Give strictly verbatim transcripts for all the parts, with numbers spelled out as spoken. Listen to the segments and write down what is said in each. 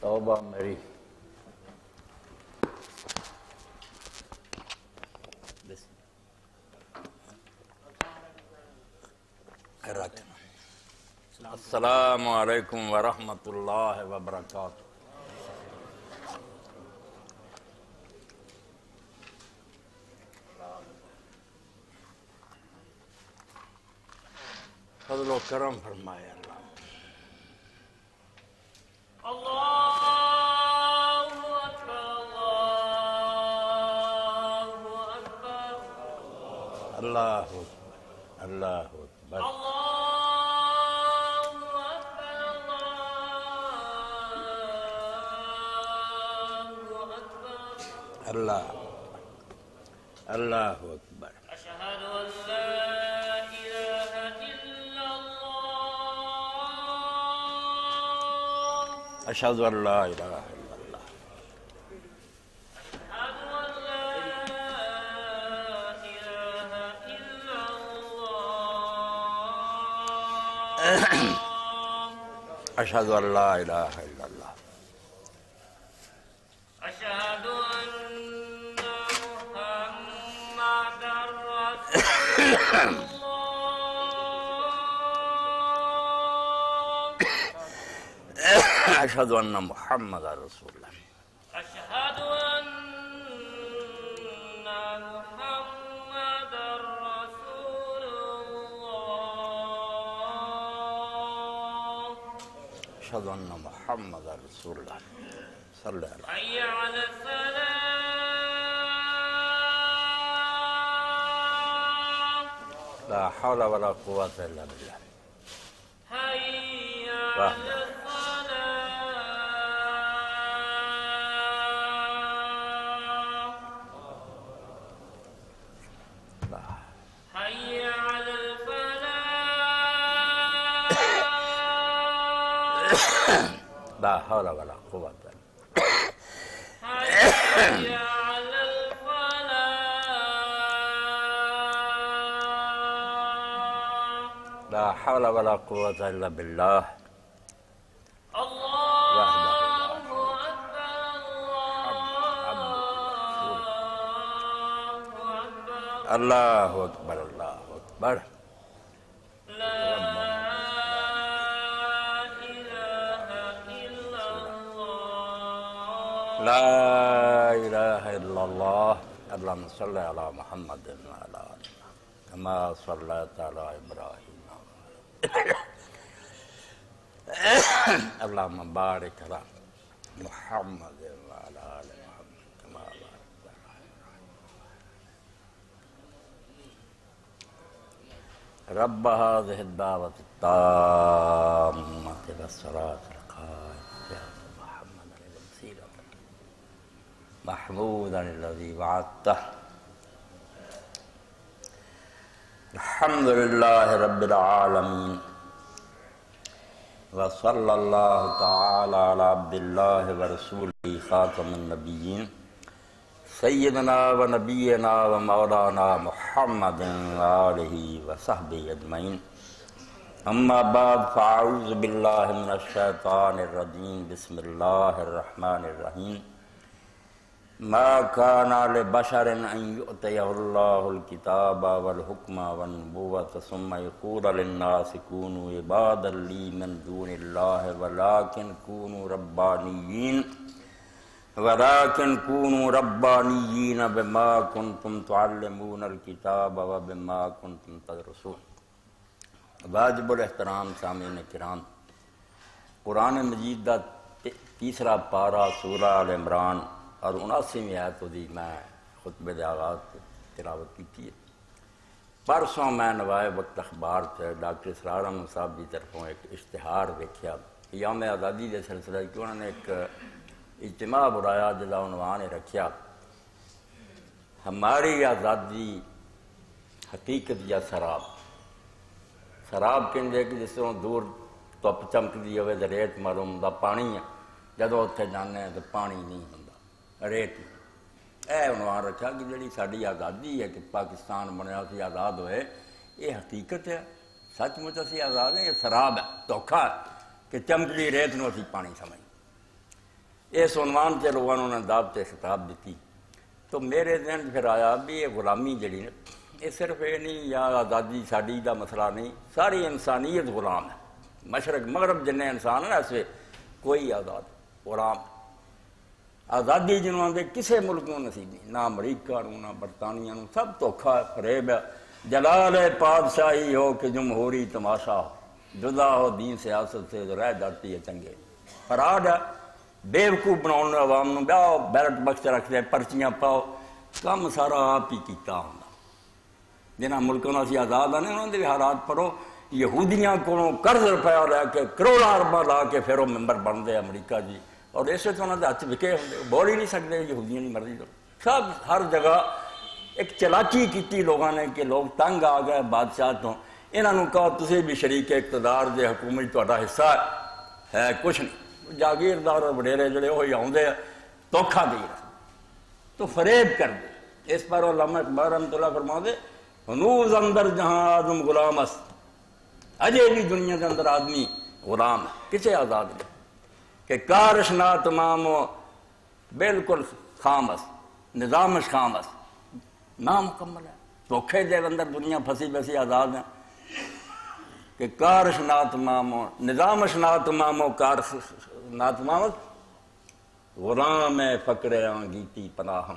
توبہ میری السلام علیکم ورحمۃ اللہ وبرکاتہ۔ فضل و کرم فرمائے اللہ۔ اللہ اکبر، اللہ اکبر، اللہ اللہ اکبر۔ اشہد ان لا الہ الا اللہ، اشہد ان لا الہ الا اللہ، اشہد ان لا الہ الا اللہ، اشہد ان لا الہ الا اللہ، اشہد ان محمد رسول اللہ، اشہد ان محمد رسول اللہ، اشہد ان محمد رسول اللہ، اشہد ان محمد رسول اللہ، صلی اللہ علیہ حی علی الصلاة، لا حول ولا قوة الا باللہ۔ حی واہ۔ علی الصلاة، حی علی الفلاح، لا حول ولا قوة الا حی علی الفلاح، لا حول ولا قوة الا باللہ۔ اللہ وحدہ اللہ اکبر، اللہ اکبر، اللہ اکبر۔ لا الہ الا اللہ، لا الہ الا اللہ۔ اللہم صلی علی محمد وعلی آل محمد کما صلیت علی ابراہیم۔ اللہم بارک علی محمد وعلی آل محمد کما بارکت علی ابراہیم۔ رب هذه الدعوة التامة والصلاة القائمة محمدا الوسيلة محمودا الذي وعدته۔ الحمد لله رب العالمين، وصلى الله تعالى على عبد الله ورسوله خاتم النبيين سيدنا ونبينا ومولانا محمد وآله وصحبه أجمعين، أما بعد فأعوذ بالله من الشيطان الرجيم، بسم الله الرحمن الرحيم۔ ما كان لبشر أن يؤتيه الله الكتاب والحكم والنبوة ثم يقول للناس كونوا عبادا لي من دون الله ولكن كونوا ربانيين ولكن كونوا ربانيين بما كنتم تعلمون الكتاب وبما كنتم تدرسون۔ واجب الاحترام سامعین کرام، قرآن مجید دا تیسرا پارا سورہ آل عمران اور اناسویں آیت دی میں خطبے دے آغاز تلاوت کی ہے۔ پرسوں میں نوائے وقت اخبار سے ڈاکٹر اسرار احمد صاحب کی طرفوں ایک اشتہار دیکھا یوم آزادی کے سلسلے کی، انہوں نے ایک اجتماع بلایا جدا عنوان رکھیا ہماری آزادی حقیقت یا سراب۔ سراب کہندے کہ جس طرح دور دھپ چمکدی ہوئے تو ریت معلوم دا پانی ہے، جدو اتنے جانے تو پانی نہیں ہوں ریت۔ اے عنوان رکھا کہ جڑی ساری آزادی ہے کہ پاکستان بنیا سی آزاد ہوئے، یہ حقیقت ہے، سچ مچ اسی آزاد ہیں، یہ سراب ہے، دھوکھا ہے کہ چمکدی ریت نو اسی پانی سمجھ۔ اس عنوان سے لوگوں نے دعوت خطاب دیتی تو میرے ذہن پھر آیا بھی یہ غلامی جڑی نا یہ صرف یہ نہیں یا آزادی ساڈی دا مسئلہ نہیں، ساری انسانیت غلام ہے، مشرق مغرب جن انسان ہے ایسے کوئی آزاد غلام، آزادی جنہوں نے کسے ملک کو نصیب نہیں، نہ امریکہ نو نہ برطانیہ نو، سب دھوکھا فریب ہے، جلال پادشاہی ہو کہ جمہوری تماشا ہو، جدا ہو دین سیاست سے رہ جاتی ہے چنگے، فراڈ ہے، بیوقوف بناؤ عوام نو بیاؤ بیلٹ بکس رکھ دے پرچیاں پاؤ، کم سارا آپ ہی کیتا ہوں جنہاں ملکوں نے اسی آزاد آنے انہوں نے بھی حالات پڑھو، یہودیاں کو قرض روپیہ لے کے کروڑا اربا لا کے پھر وہ ممبر بن دے امریکہ جی، اور اسے تو انہوں نے ہاتھ وکے ہوں بول ہی نہیں سکتے یہودیاں نہیں مرضی تو سب ہر جگہ ایک چلاکی کیتی لوگوں نے کہ لوگ تنگ آ گئے بادشاہ تو انہوں نے کہا تسی بھی شریک اقتدار دے حکومت تہاڈا حصہ ہے کچھ نہیں، جاگیردار اور وڈیرے جڑے وہی آؤندے دھوکھا دے تو فریب کر دے، اس پر علامہ اقبال رحمۃ اللہ فرما دے ہنوز اندر جہاں آدم غلام است، اجے بھی دنیا کے اندر آدمی غلام ہے، کسے آزاد نہیں کہ کارش نا تمام بالکل خام است، نظامش خام است، نامکمل ہے، دھوکھے دے اندر دنیا پھنسی بسی آزاد ہے کہ کارش نا تمام نظامش نا تمام کارش نا تمام غلام فقر آنگیتی پناہم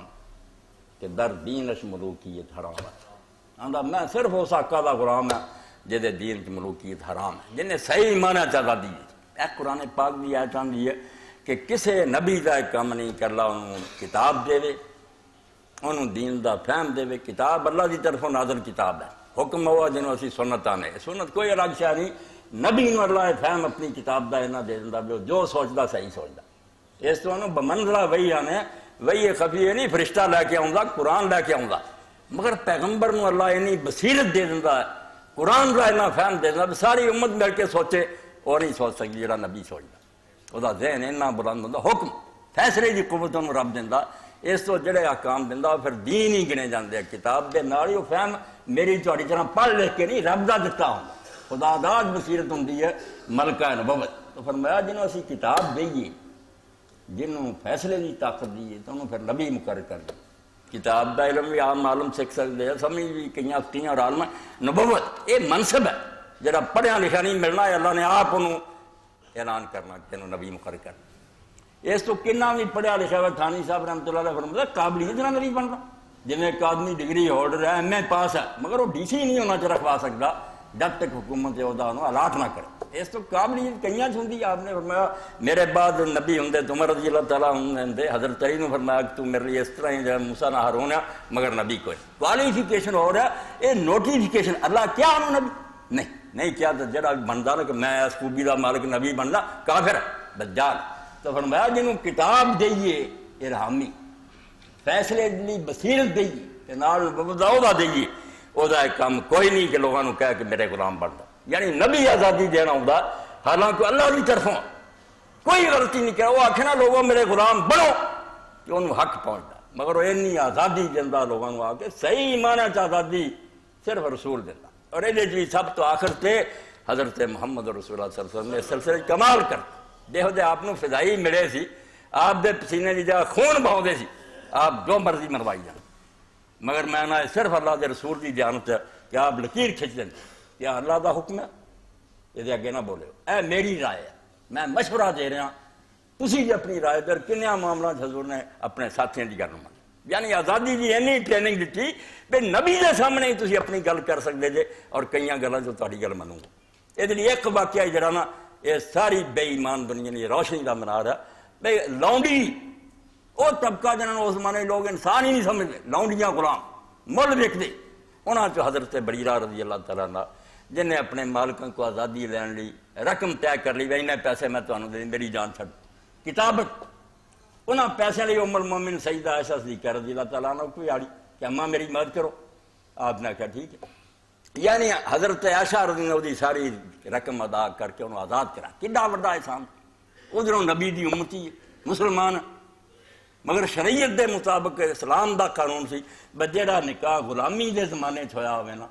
کہ در دینش ملوکیت حرام ہے، آندا میں صرف اس آقا دا غلام ہے جدے دین کی ملوکیت حرام ہے، جنہیں صحیح معنی چاہتا دی ہے، ایک قرآن پاک بھی آیت آندی ہے کہ کسے نبی دا ایک کام نہیں کر لا انہوں کتاب دے وے، انہوں دین دا فہم دے وے، کتاب اللہ دی طرفوں نازل کتاب ہے، حکم ہوا جنہوں اسی سنت آنے، سنت کوئی الگ شاہ نہیں، نبی نو اللہ فہم اپنی کتاب دا اینا دے دندا بھی جو سوچدا صحیح سوچدا، اس تو انہوں بمنزلہ وہی آنے وہی خفی ہے نہیں فرشتہ لے کے آؤں گا قرآن لے کے آؤں گا، مگر پیغمبر نو اللہ اینی بصیرت دے دندا ہے، قرآن کا اینا فہم دے دندا ساری امت مل کے سوچے اور نہیں سوچ سکتی جڑا نبی سوچدا، وہ دا ذہن اینا بلند ہوندا، حکم فیصلے دی قوت انہوں رب دندا، اس تو جڑے احکام دندا پھر دین ہی گنے جاندے کتاب دے نال ہی وہ فہم میری تہاڈی طرح پڑھ لکھ کے نہیں رب دا دتا ہوندا، خدا داد بصیرت ہوندی ہے ملکہ نبوت، تو فرمایا جنہوں اسی کتاب دئیے جنہوں فیصلے دی طاقت دیئے تو انہوں پھر نبی مقرر کر دی، کتاب دا علم بھی عام عالم سکھ سکتے ہیں، سمجھ بھی کئی افتیاں اور عالم نبوت یہ منصب ہے جڑا پڑھیا لکھا نہیں ملنا ہے، اللہ نے آپ انہوں اعلان کرنا کہ انہوں نبی مقرر کرنا، اس تو کنہ بھی پڑھیا لکھا ہے تھانی صاحب رحمۃ اللہ علیہ فرماتا قابلیت نہ نبی بنتا، جن ایک آدمی ڈگری ہولڈر ہے ایم اے پاس ہے مگر وہ ڈی سی نہیں ہونا چاہ رکھوا سکتا جب تک حکومت عہدہ انہوں الاٹ نہ کرے، اس تو قابلیت کئی ہوندی، آپ نے فرمایا میرے بعد نبی ہوں تو عمر رضی اللہ تعالیٰ ہوں حضرت علی نے فرمایا کہ تو میرے لیے اس طرح ہی جو موسیٰ نہ ہارون ہے مگر نبی کوئی کوالیفیکیشن ہو رہا ہے، یہ نوٹیفیکیشن اللہ کیا انہوں نبی نہیں نہیں کیا تو جڑا بنتا نا کہ میں اس خوبی کا مالک نبی بننا کافر ہے دجال، تو فرمایا جنہوں کتاب دئیے ارحامی فیصلے لی بصیرت دئیے کہ نال ببداؤ دئیے وہ دا ایک کام کوئی نہیں کہ لوگوں نے کہا کہ میرے غلام بنتا، یعنی نبی آزادی دینا ہوتا حالانکہ اللہ کی طرفوں کوئی غلطی نہیں کیا، وہ آکھنا لوگوں میرے غلام بنو کہ انہوں حق پہنچتا، مگر وہ اینی آزادی دینا لوگوں نے آ کے صحیح معنی چ آزادی صرف رسول دینا، اور یہ جی سب تو آخر تے حضرت محمد رسول اللہ صلی اللہ علیہ وسلم نے سلسلے کمال کر دیکھو دے آپ فضائی ملے سی، آپ دے پسینے کی جگہ خون بہاؤ دے سی، آپ جو مرضی مروائی جان، مگر میں نہ صرف اللہ دے رسول کی دیانت ہے کہ آپ لکیر کھچ دیں کیا اللہ دا حکم ہے یہ اگے نہ بولے، اے میری رائے ہے میں مشورہ دے رہا، تسی جی اپنی رائے در کنیا معاملہ حضور نے اپنے ساتھیاں کی گل من، یعنی آزادی جی اینی ٹریننگ دیتی کہ نبی دے سامنے ہی تسی اپنی گل کر سکتے جے اور کئی گلاں جو تہاڈی گل منوں گا، یہ لیے ایک واقعہ جڑا نا یہ ساری بے ایمان دنیا نے روشنی کا منار ہے، بھائی لونڈی وہ طبقہ جنہوں اس زمانے لوگ انسان ہی نہیں سمجھتے، لونڈیاں غلام مل وکتے، انہاں چو حضرت بریرہ رضی اللہ تعالیٰ عنہ جن نے اپنے مالکوں کو آزادی لین لی رقم طے کر لی بھائی انہیں پیسے میں تمہیں دے میری جان چھڑ کتابت، انہاں پیسے لی ام المومن سیدہ عائشہ صدیقہ رضی اللہ تعالیٰ عنہ کوئی آڑی کہ اماں میری مدد کرو، آپ نے کہا ٹھیک ہے، یعنی حضرت عائشہ رضی اللہ عنہ ساری رقم ادا کر کے انہوں آزاد کرا، کڈا وڈا احسان، ادھروں نبی دی امتی ہے مسلمان، مگر شریعت دے مطابق اسلام دا قانون سی بجیڑا نکاح غلامی دے زمانے چھویا ہوئے نا،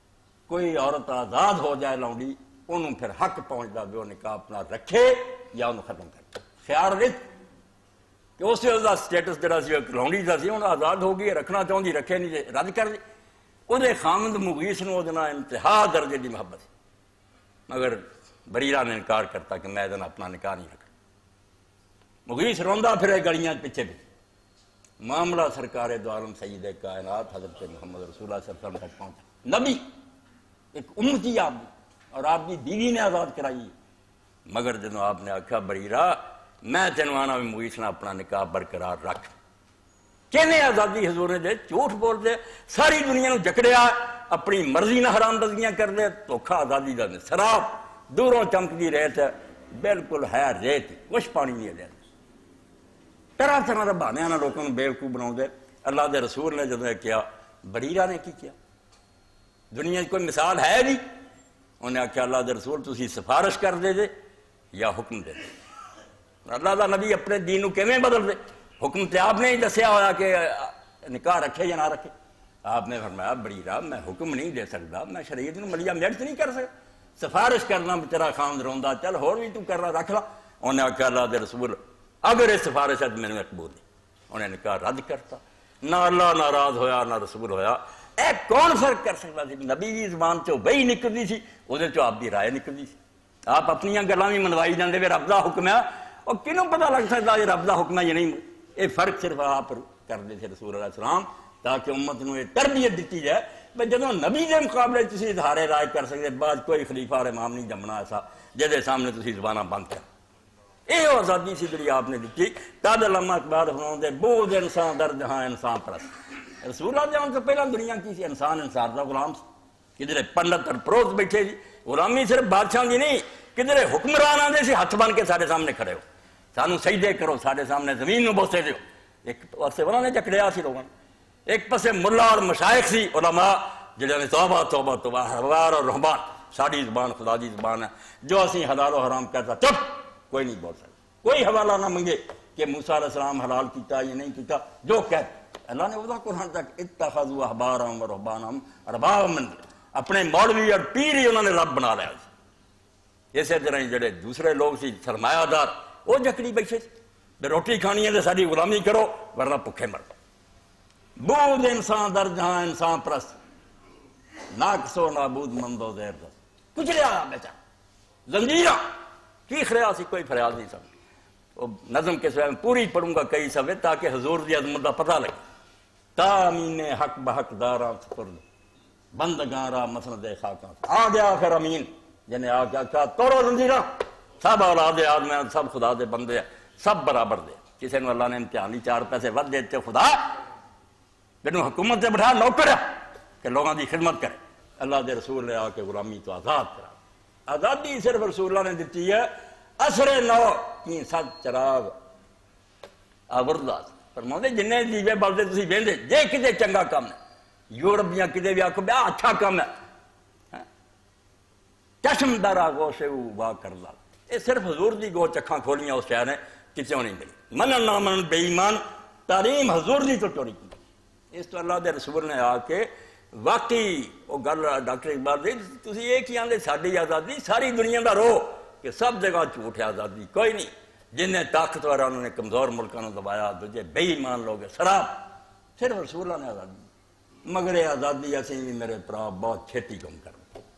کوئی عورت آزاد ہو جائے لونڈی انہوں پھر حق پہنچتا بھی وہ نکاح اپنا رکھے یا انہوں ختم کر خیال رکھ کہ اس دا سٹیٹس جڑا سی کلونڈی دا سی ہن آزاد ہو گئی، رکھنا چاہندی رکھے نہیں، رد کر دی۔ وہ خامد مغیث نو وہ انتہا درجے دی محبت سی، مگر بریرہ نے انکار کرتا کہ میں اپنا نکاح نہیں رکھا۔ مغیث روندا پھرے گلیاں پیچھے بھی۔ معاملہ سرکار دو عالم سید کائنات حضرت محمد رسول اللہ صلی اللہ علیہ وسلم تک پہنچا۔ نبی ایک امتی آپ دی، اور آپ کی بیوی نے آزاد کرائی، مگر جدو آپ نے آکھا بریرہ میں تینوں آنا بھی مغیث نہ اپنا نکاح برقرار رکھ، کہنے آزادی حضور نے دے، جھوٹ بول دے، ساری دنیا نو جکڑیا، اپنی مرضی نہ حرام رضیاں کر دے، دھوکھا آزادی دا سراب دوروں چمکدی ریت ہے، بالکل ہے ریت، کچھ پانی نہیں ہے، طرح طرح دے بہانے نال لوکاں نوں بیوقوف بناؤں دے۔ اللہ دے رسول نے جدوں کیا، بریرہ نے کی کیا؟ دنیا کوئی مثال ہے نہیں؟ انہیں آخیا اللہ دے رسول تسی سفارش کر دے دے یا حکم دے دے؟ اللہ دا نبی اپنے دین نو کیویں بدل دے؟ حکم تے آپ نے ہی دسیا ہوا کہ نکاح رکھے یا نہ رکھے۔ آپ نے فرمایا بریرہ میں حکم نہیں دے سکتا، میں شریعت نو ملیا میٹ نہیں کر سکتا، سفارش کرنا تیرا خامد روندا، چل ہور بھی تو کرنا رکھ لا۔ انہیں آخیا اللہ دے رسول اگر یہ سفارش ہے تو میں نے قبول دی۔ انہیں نکاح رد کرتا، نہ اللہ ناراض ہویا نہ رسول ہویا۔ اے کون فرق کر سکتا سی؟ نبی دی زبان چو وہی نکلدی سی، وہ آپ دی رائے نکلدی سی، آپ اپنی گلاں بھی منوائی جاندے وے رب دا حکم ہے، اور کنوں پتہ لگ سکتا یہ رب دا حکم ہے یا نہیں؟ یہ فرق صرف آپ کرتے تھے رسول اللہ علیہ السلام، تاکہ امت نو یہ تربیت دیتی جائے بھائی جدوں نبی دے مقابلے تسی اظہار رائے کر سکتے، بعد کوئی خلیفہ اور امام نہیں جمنا ایسا جہدے سامنے تسی زباناں بند کر۔ یہ آزادی سی جڑی آپ نے دیتی۔ تد علامہ اقبال فرماؤندے بوجھ انسان در جہاں انسان پرست۔ رسول اللہ جان سے پہلا دنیا کی سی، انسان انسان دا غلام سی، کدھر پنڈت اور پروت بیٹھے جی، غلامی صرف بادشاہ دی نہیں، کدھر حکمران آندے سی ہاتھ بن کے سارے سامنے کھڑے ہو، سانو سجدے کرو، سارے سامنے زمین نو بوسے دیو۔ ایک پاسے انہوں نے جکڑیا سی لوگوں نے، ایک پاسے ملا اور مشائخ سی علماء جنہوں نے توبہ توبہ توبہ احبار اور رہبان، ساری زبان خدا دی زبان ہے، جو اسی حلال و حرام کہتا چپ کوئی نہیں بول سکتا، کوئی حوالہ نہ منگے کہ موسیٰ علیہ السلام حلال کیتا یا نہیں کیتا، جو کہتا اللہ نے وہاں قرآن تک اتخذوا احبارهم و رہبانهم اربابا من دون، اپنے مولوی اور پیر ہی انہوں نے رب بنا لیا سی۔ اسی طرح جڑے دوسرے لوگ سی سرمایہ دار وہ جکڑی بیٹھے سی، روٹی کھانی ہے تو ساری غلامی کرو ورنہ بھکھے مر۔ بود انسان در جہاں انسان پرست، ناقص و نابود مند و زیر دست، کچھ لیا بیچا زنجیرہ کی خریا سی، کوئی فریاد نہیں سمجھ۔ وہ نظم کے سوائے میں پوری پڑھوں گا کئی صفحے تاکہ حضور دی عظمت دا پتہ لگے۔ تامین حق بحق داراں سپرد بندگاں را مسند خاکاں، آ گیا پھر امین جنہیں آ گیا کہا توڑو زنجیرہ، سب اولاد آدم ہیں، سب خدا دے بندے ہیں، سب برابر دے۔ کسی نے اللہ نے امتحان لی چار پیسے ود دیتے خدا جنہوں حکومت سے بٹھا نوکر ہے کہ لوگوں دی خدمت کرے، اللہ دے رسول نے آ کے غلامی تو آزاد کرا۔ آزادی صرف رسول اللہ نے دیتی ہے، اثر نو کی سات چراغ آوردہ فرماؤں دے جنہیں دیوے بلدے تسی بیندے جے کدے چنگا کام ہے، یورپیاں کدے بھی آکھو بیا اچھا کام ہے، چشم دارا گوشے وا کردا، یہ صرف حضور دی گو چکھاں کھولیاں اس شہر نے کسی نہیں ملی۔ منن نہ منن بے ایمان تعلیم حضور دی تو چوری کی۔ اس تو اللہ دے رسول نے آ کے واقعی وہ گل ڈاکٹر اقبال دی تسی یہ کی آندے ساڈی آزادی ساری دنیا دا رو کہ سب جگہ جھوٹ ہے، آزادی کوئی نہیں، جنہیں طاقتور انہوں نے کمزور ملکوں نے دبایا، دوجے بے ایمان لوگ شراب، صرف رسول اللہ نے آزادی۔ مگر یہ آزادی ایسے ہی میرے پرا بہت چھیتی کم کر،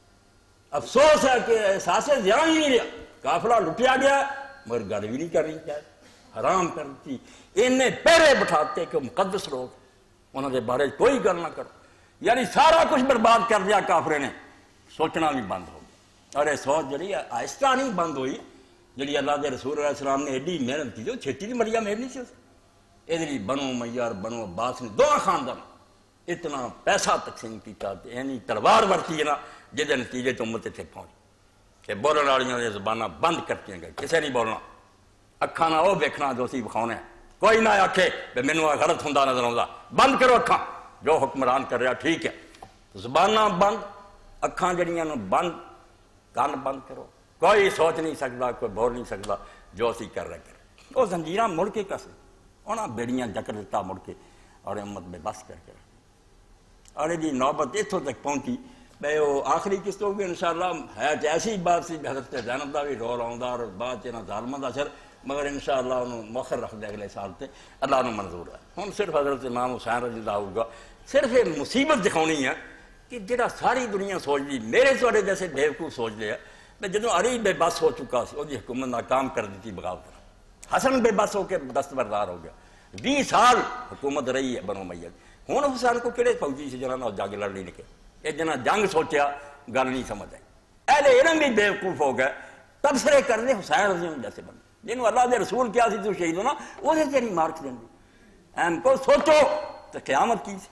افسوس ہے کہ احساس زیان ہی نہیں رہا، قافلہ لٹیا گیا مگر گل بھی نہیں کرنی چاہیے، حرام کرتی انہیں پہرے بٹھاتے کہ مقدس لوگ انہوں نے بارے کوئی گل نہ کرو، یعنی سارا کچھ برباد کر دیا کافرے نے، سوچنا بھی بند ہو گیا۔ اور یہ سوچ جڑی آہستہ نہیں بند ہوئی، جڑی اللہ دے رسول علیہ السلام نے ایڈی محنت کی جو چھٹی دی مریا محنت نہیں سی اس یہ بنو میار بنو عباس نے دونوں خاندان اتنا پیسہ تقسیم کیتا، یعنی تلوار ورتی ہے نا جہد نتیجے تو امت اتنے پہنچ کہ بولن والیاں دی زباناں بند کرتیاں گئی، کسے نہیں بولنا، اکھاں نہ وہ ویکھنا جو اسی وکھاونے، کوئی نہ آکھے کہ مینوں غلط ہوندا نظر آوندا، بند کرو اکھاں، جو حکمران کر رہا ٹھیک ہے، زباناں بند، اکھاں جڑیاں نوں بند، کان بند کرو، کوئی سوچ نہیں سکتا، کوئی بول نہیں سکتا جو اسی کر رہے کر۔ وہ زنجیراں مڑ کے کسے انہاں بیڑیاں جکڑ دیتا مڑ کے اور امت بے بس کر کے، اور یہ نوبت اتوں تک پہنچی بھائی وہ آخری قسط ہوگی انشاءاللہ ہے ایسی بات سی حضرت زینب دا بھی رول آؤں اور بعد چنا ظالمہ دا سر مگر انشاءاللہ انہوں مؤخر رکھ دے اگلے سال تے اللہ انہوں منظور ہے. ہوں صرف حضرت امام حسین رضی اللہ ہوگا صرف یہ مصیبت دکھاؤنی ہے کہ جڑا ساری دنیا سوچ دی میرے تھوڑے جیسے بیوقوف سوچ لیا میں جدوں علی بے بس ہو چکا سی وہ حکومت ناکام کر دیتی بغاوت. حسن بے بس ہو کے دستبردار ہو گیا. بیس سال حکومت رہی ہے بنو امیہ. ہوں حسین کو کہڑے فوجی سے جنہوں نے جنگ لڑنی نکے یہ جنہ جنگ سوچیا گل نہیں سمجھ آئی. اہل علم بھی بیوقوف ہو گئے تبصرے کرنے حسین رضی اللہ جیسے بندے جنہوں اللہ دے رسول کیا سی تو شہید ہونا وہ تیری مارک دیں گے. ایم کو سوچو تو قیامت کی سی.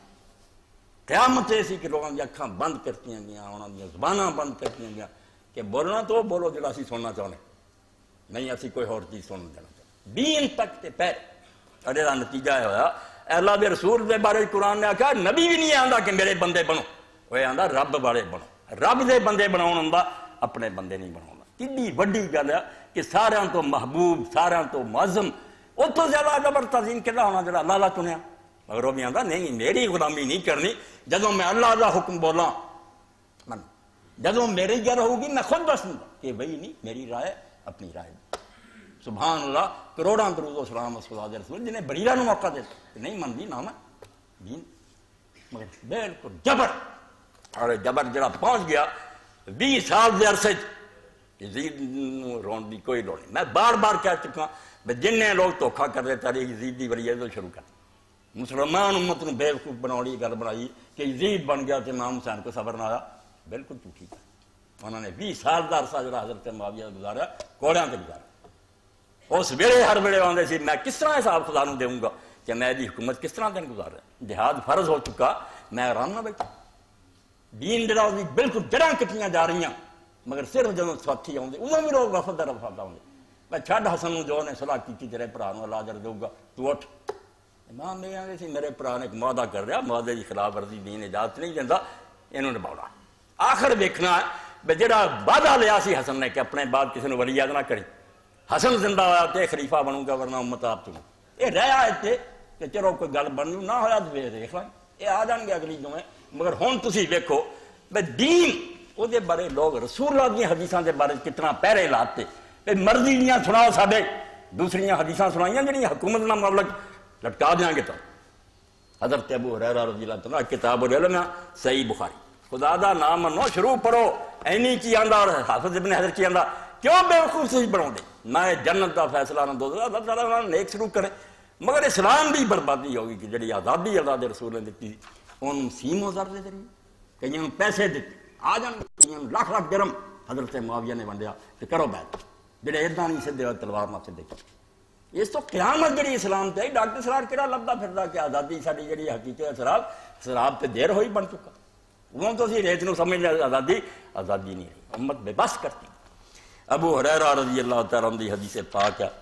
قیامت ایسی کہ لوگوں کی اکھاں بند کرتی گیا انہوں نے زباناں بند کرتی گیا کہ بولنا تو بولو جڑا اسی سننا چاہنے نہیں اسی کوئی اور چیز سن دینا چاہتے دین تک تے پیر. اور یہ نتیجہ ہوا اللہ دے رسول دے بارے قرآن نے آکھا نبی بھی نہیں آندا کہ میرے بندے بنو وہ آندا رب والے بنو. رب دے بندے بناؤ آندا اپنے بندے نہیں بناؤ. کتنی وڈی گل ہے کہ سارے تو محبوب سارے تو معظم وہ تو زیادہ جبر تعظیم کلا ہونا جڑا اللہ اللہ چنیا. مگر وہ بھی آندا نہیں میری غلامی نہیں کرنی جدوں میں اللہ دا حکم بولاں من جدوں میری گل ہوگی میں خود دسوں کہ بھئی نہیں میری رائے اپنی رائے. سبحان اللہ کروڑاں درود و سلام خدا دے رسول جنہیں بریرہ نو موقع دیتا نہیں مندی نہ میں دین مگر بالکل جبر. اور جبر جڑا پہنچ گیا بیس سال دے عرصے یزید رون دی کوئی لوڑ نہیں. میں بار بار کہہ چکا کہ جنہیں لوگ دھوکھا کر رہے تاریخ یزید دی ولی تو شروع کر مسلمان امت نے بیوقوف بنائی گل بنائی کہ یزید بن گیا تو امام حسین کو صبر نہ آیا. بالکل جھوٹی ہے. انہوں نے بیس سال کا عرصہ جڑا حضرت معاویہ گزارا کوڑیاں تے گزارا. اس ویلے ہر ویلے آتے سی میں کس طرح حساب خدا نوں دوں گا کہ میں دی حکومت کس طرح دن گزار رہا. جہاد فرض ہو چکا میں آرام نہ بیٹھا. دین جڑا اس بالکل جڑاں کٹیاں جا رہی ہیں مگر صرف جدوں ساتھی آتے انہوں بھی لوگ وفد در وفد آتے میں چھڈ حسن نوں جو نے صلاح کی تیرے بھرا نوں اللہ اجر دوں گا تو اٹھ. امام میں آتے سی میرے بھرا نے ایک معاہدہ کر رہا معاہدے کی خلاف ورزی دین اجازت نہیں دینا انہوں نے نبھاؤنا. آخر ویکھنا ہے بے جڑا وعدہ لیا سی حسن نے کہ اپنے بعد کسی نے ولی یاد نہ کری حسن زندہ ہوا تے خلیفہ بنوں گا ورنہ امت آپ چوں یہ رہا اتنے کہ چلو کوئی گل بننی نہ ہویا تو دیکھ لیں یہ آ جان گے اگلی جو ہے. مگر ہوں تسی ویکھو بے دین وہ دے بارے لوگ رسول اللہ کی حدیثاں دے بارے کتنا پہرے لاتے بے مرضی دیاں سناؤ ساڈے دوسریاں حدیثاں سنائیاں جڑیاں حکومت نہ مطلب لٹکا دیاں گے. تو حضرت ابو ہریرہ رضی اللہ تعالیٰ کتاب العلم صحیح بخاری خدا دا نام منو شروع پڑھو اینی کی آندا اور حافظ ابن حجر کی آندا کیوں بیوقوف سے بناؤ دے میں جنت کا فیصلہ نہ دو اللہ تعالیٰ نیک شروع کرے. مگر اسلام بھی بربادی ہوگی کہ جڑی آزادی اللہ دے رسول نے دیتی ان سیم و زر دے ذریعے کئیوں پیسے دیتے آ جان کئیوں لاکھ لاکھ درم حضرت معاویہ نے ونڈیا کہ کرو بیعت جڑے ادا نہیں سدھے ہوئے تلوار نہ سدھے کر. اس تو قیامت جڑی اسلام تے ڈاکٹر سرار کہڑا لبدا پھردا کہ آزادی ساری جڑی حقیقت شراب شراب تے دیر ہوئی بن چکا. وہ تو سی ریت نو سمجھ لیا آزادی آزادی نہیں رہی امت بے بس کرتی. ابو ہریرہ رضی اللہ تعالیٰ عنہ دی حدیث پاک ہے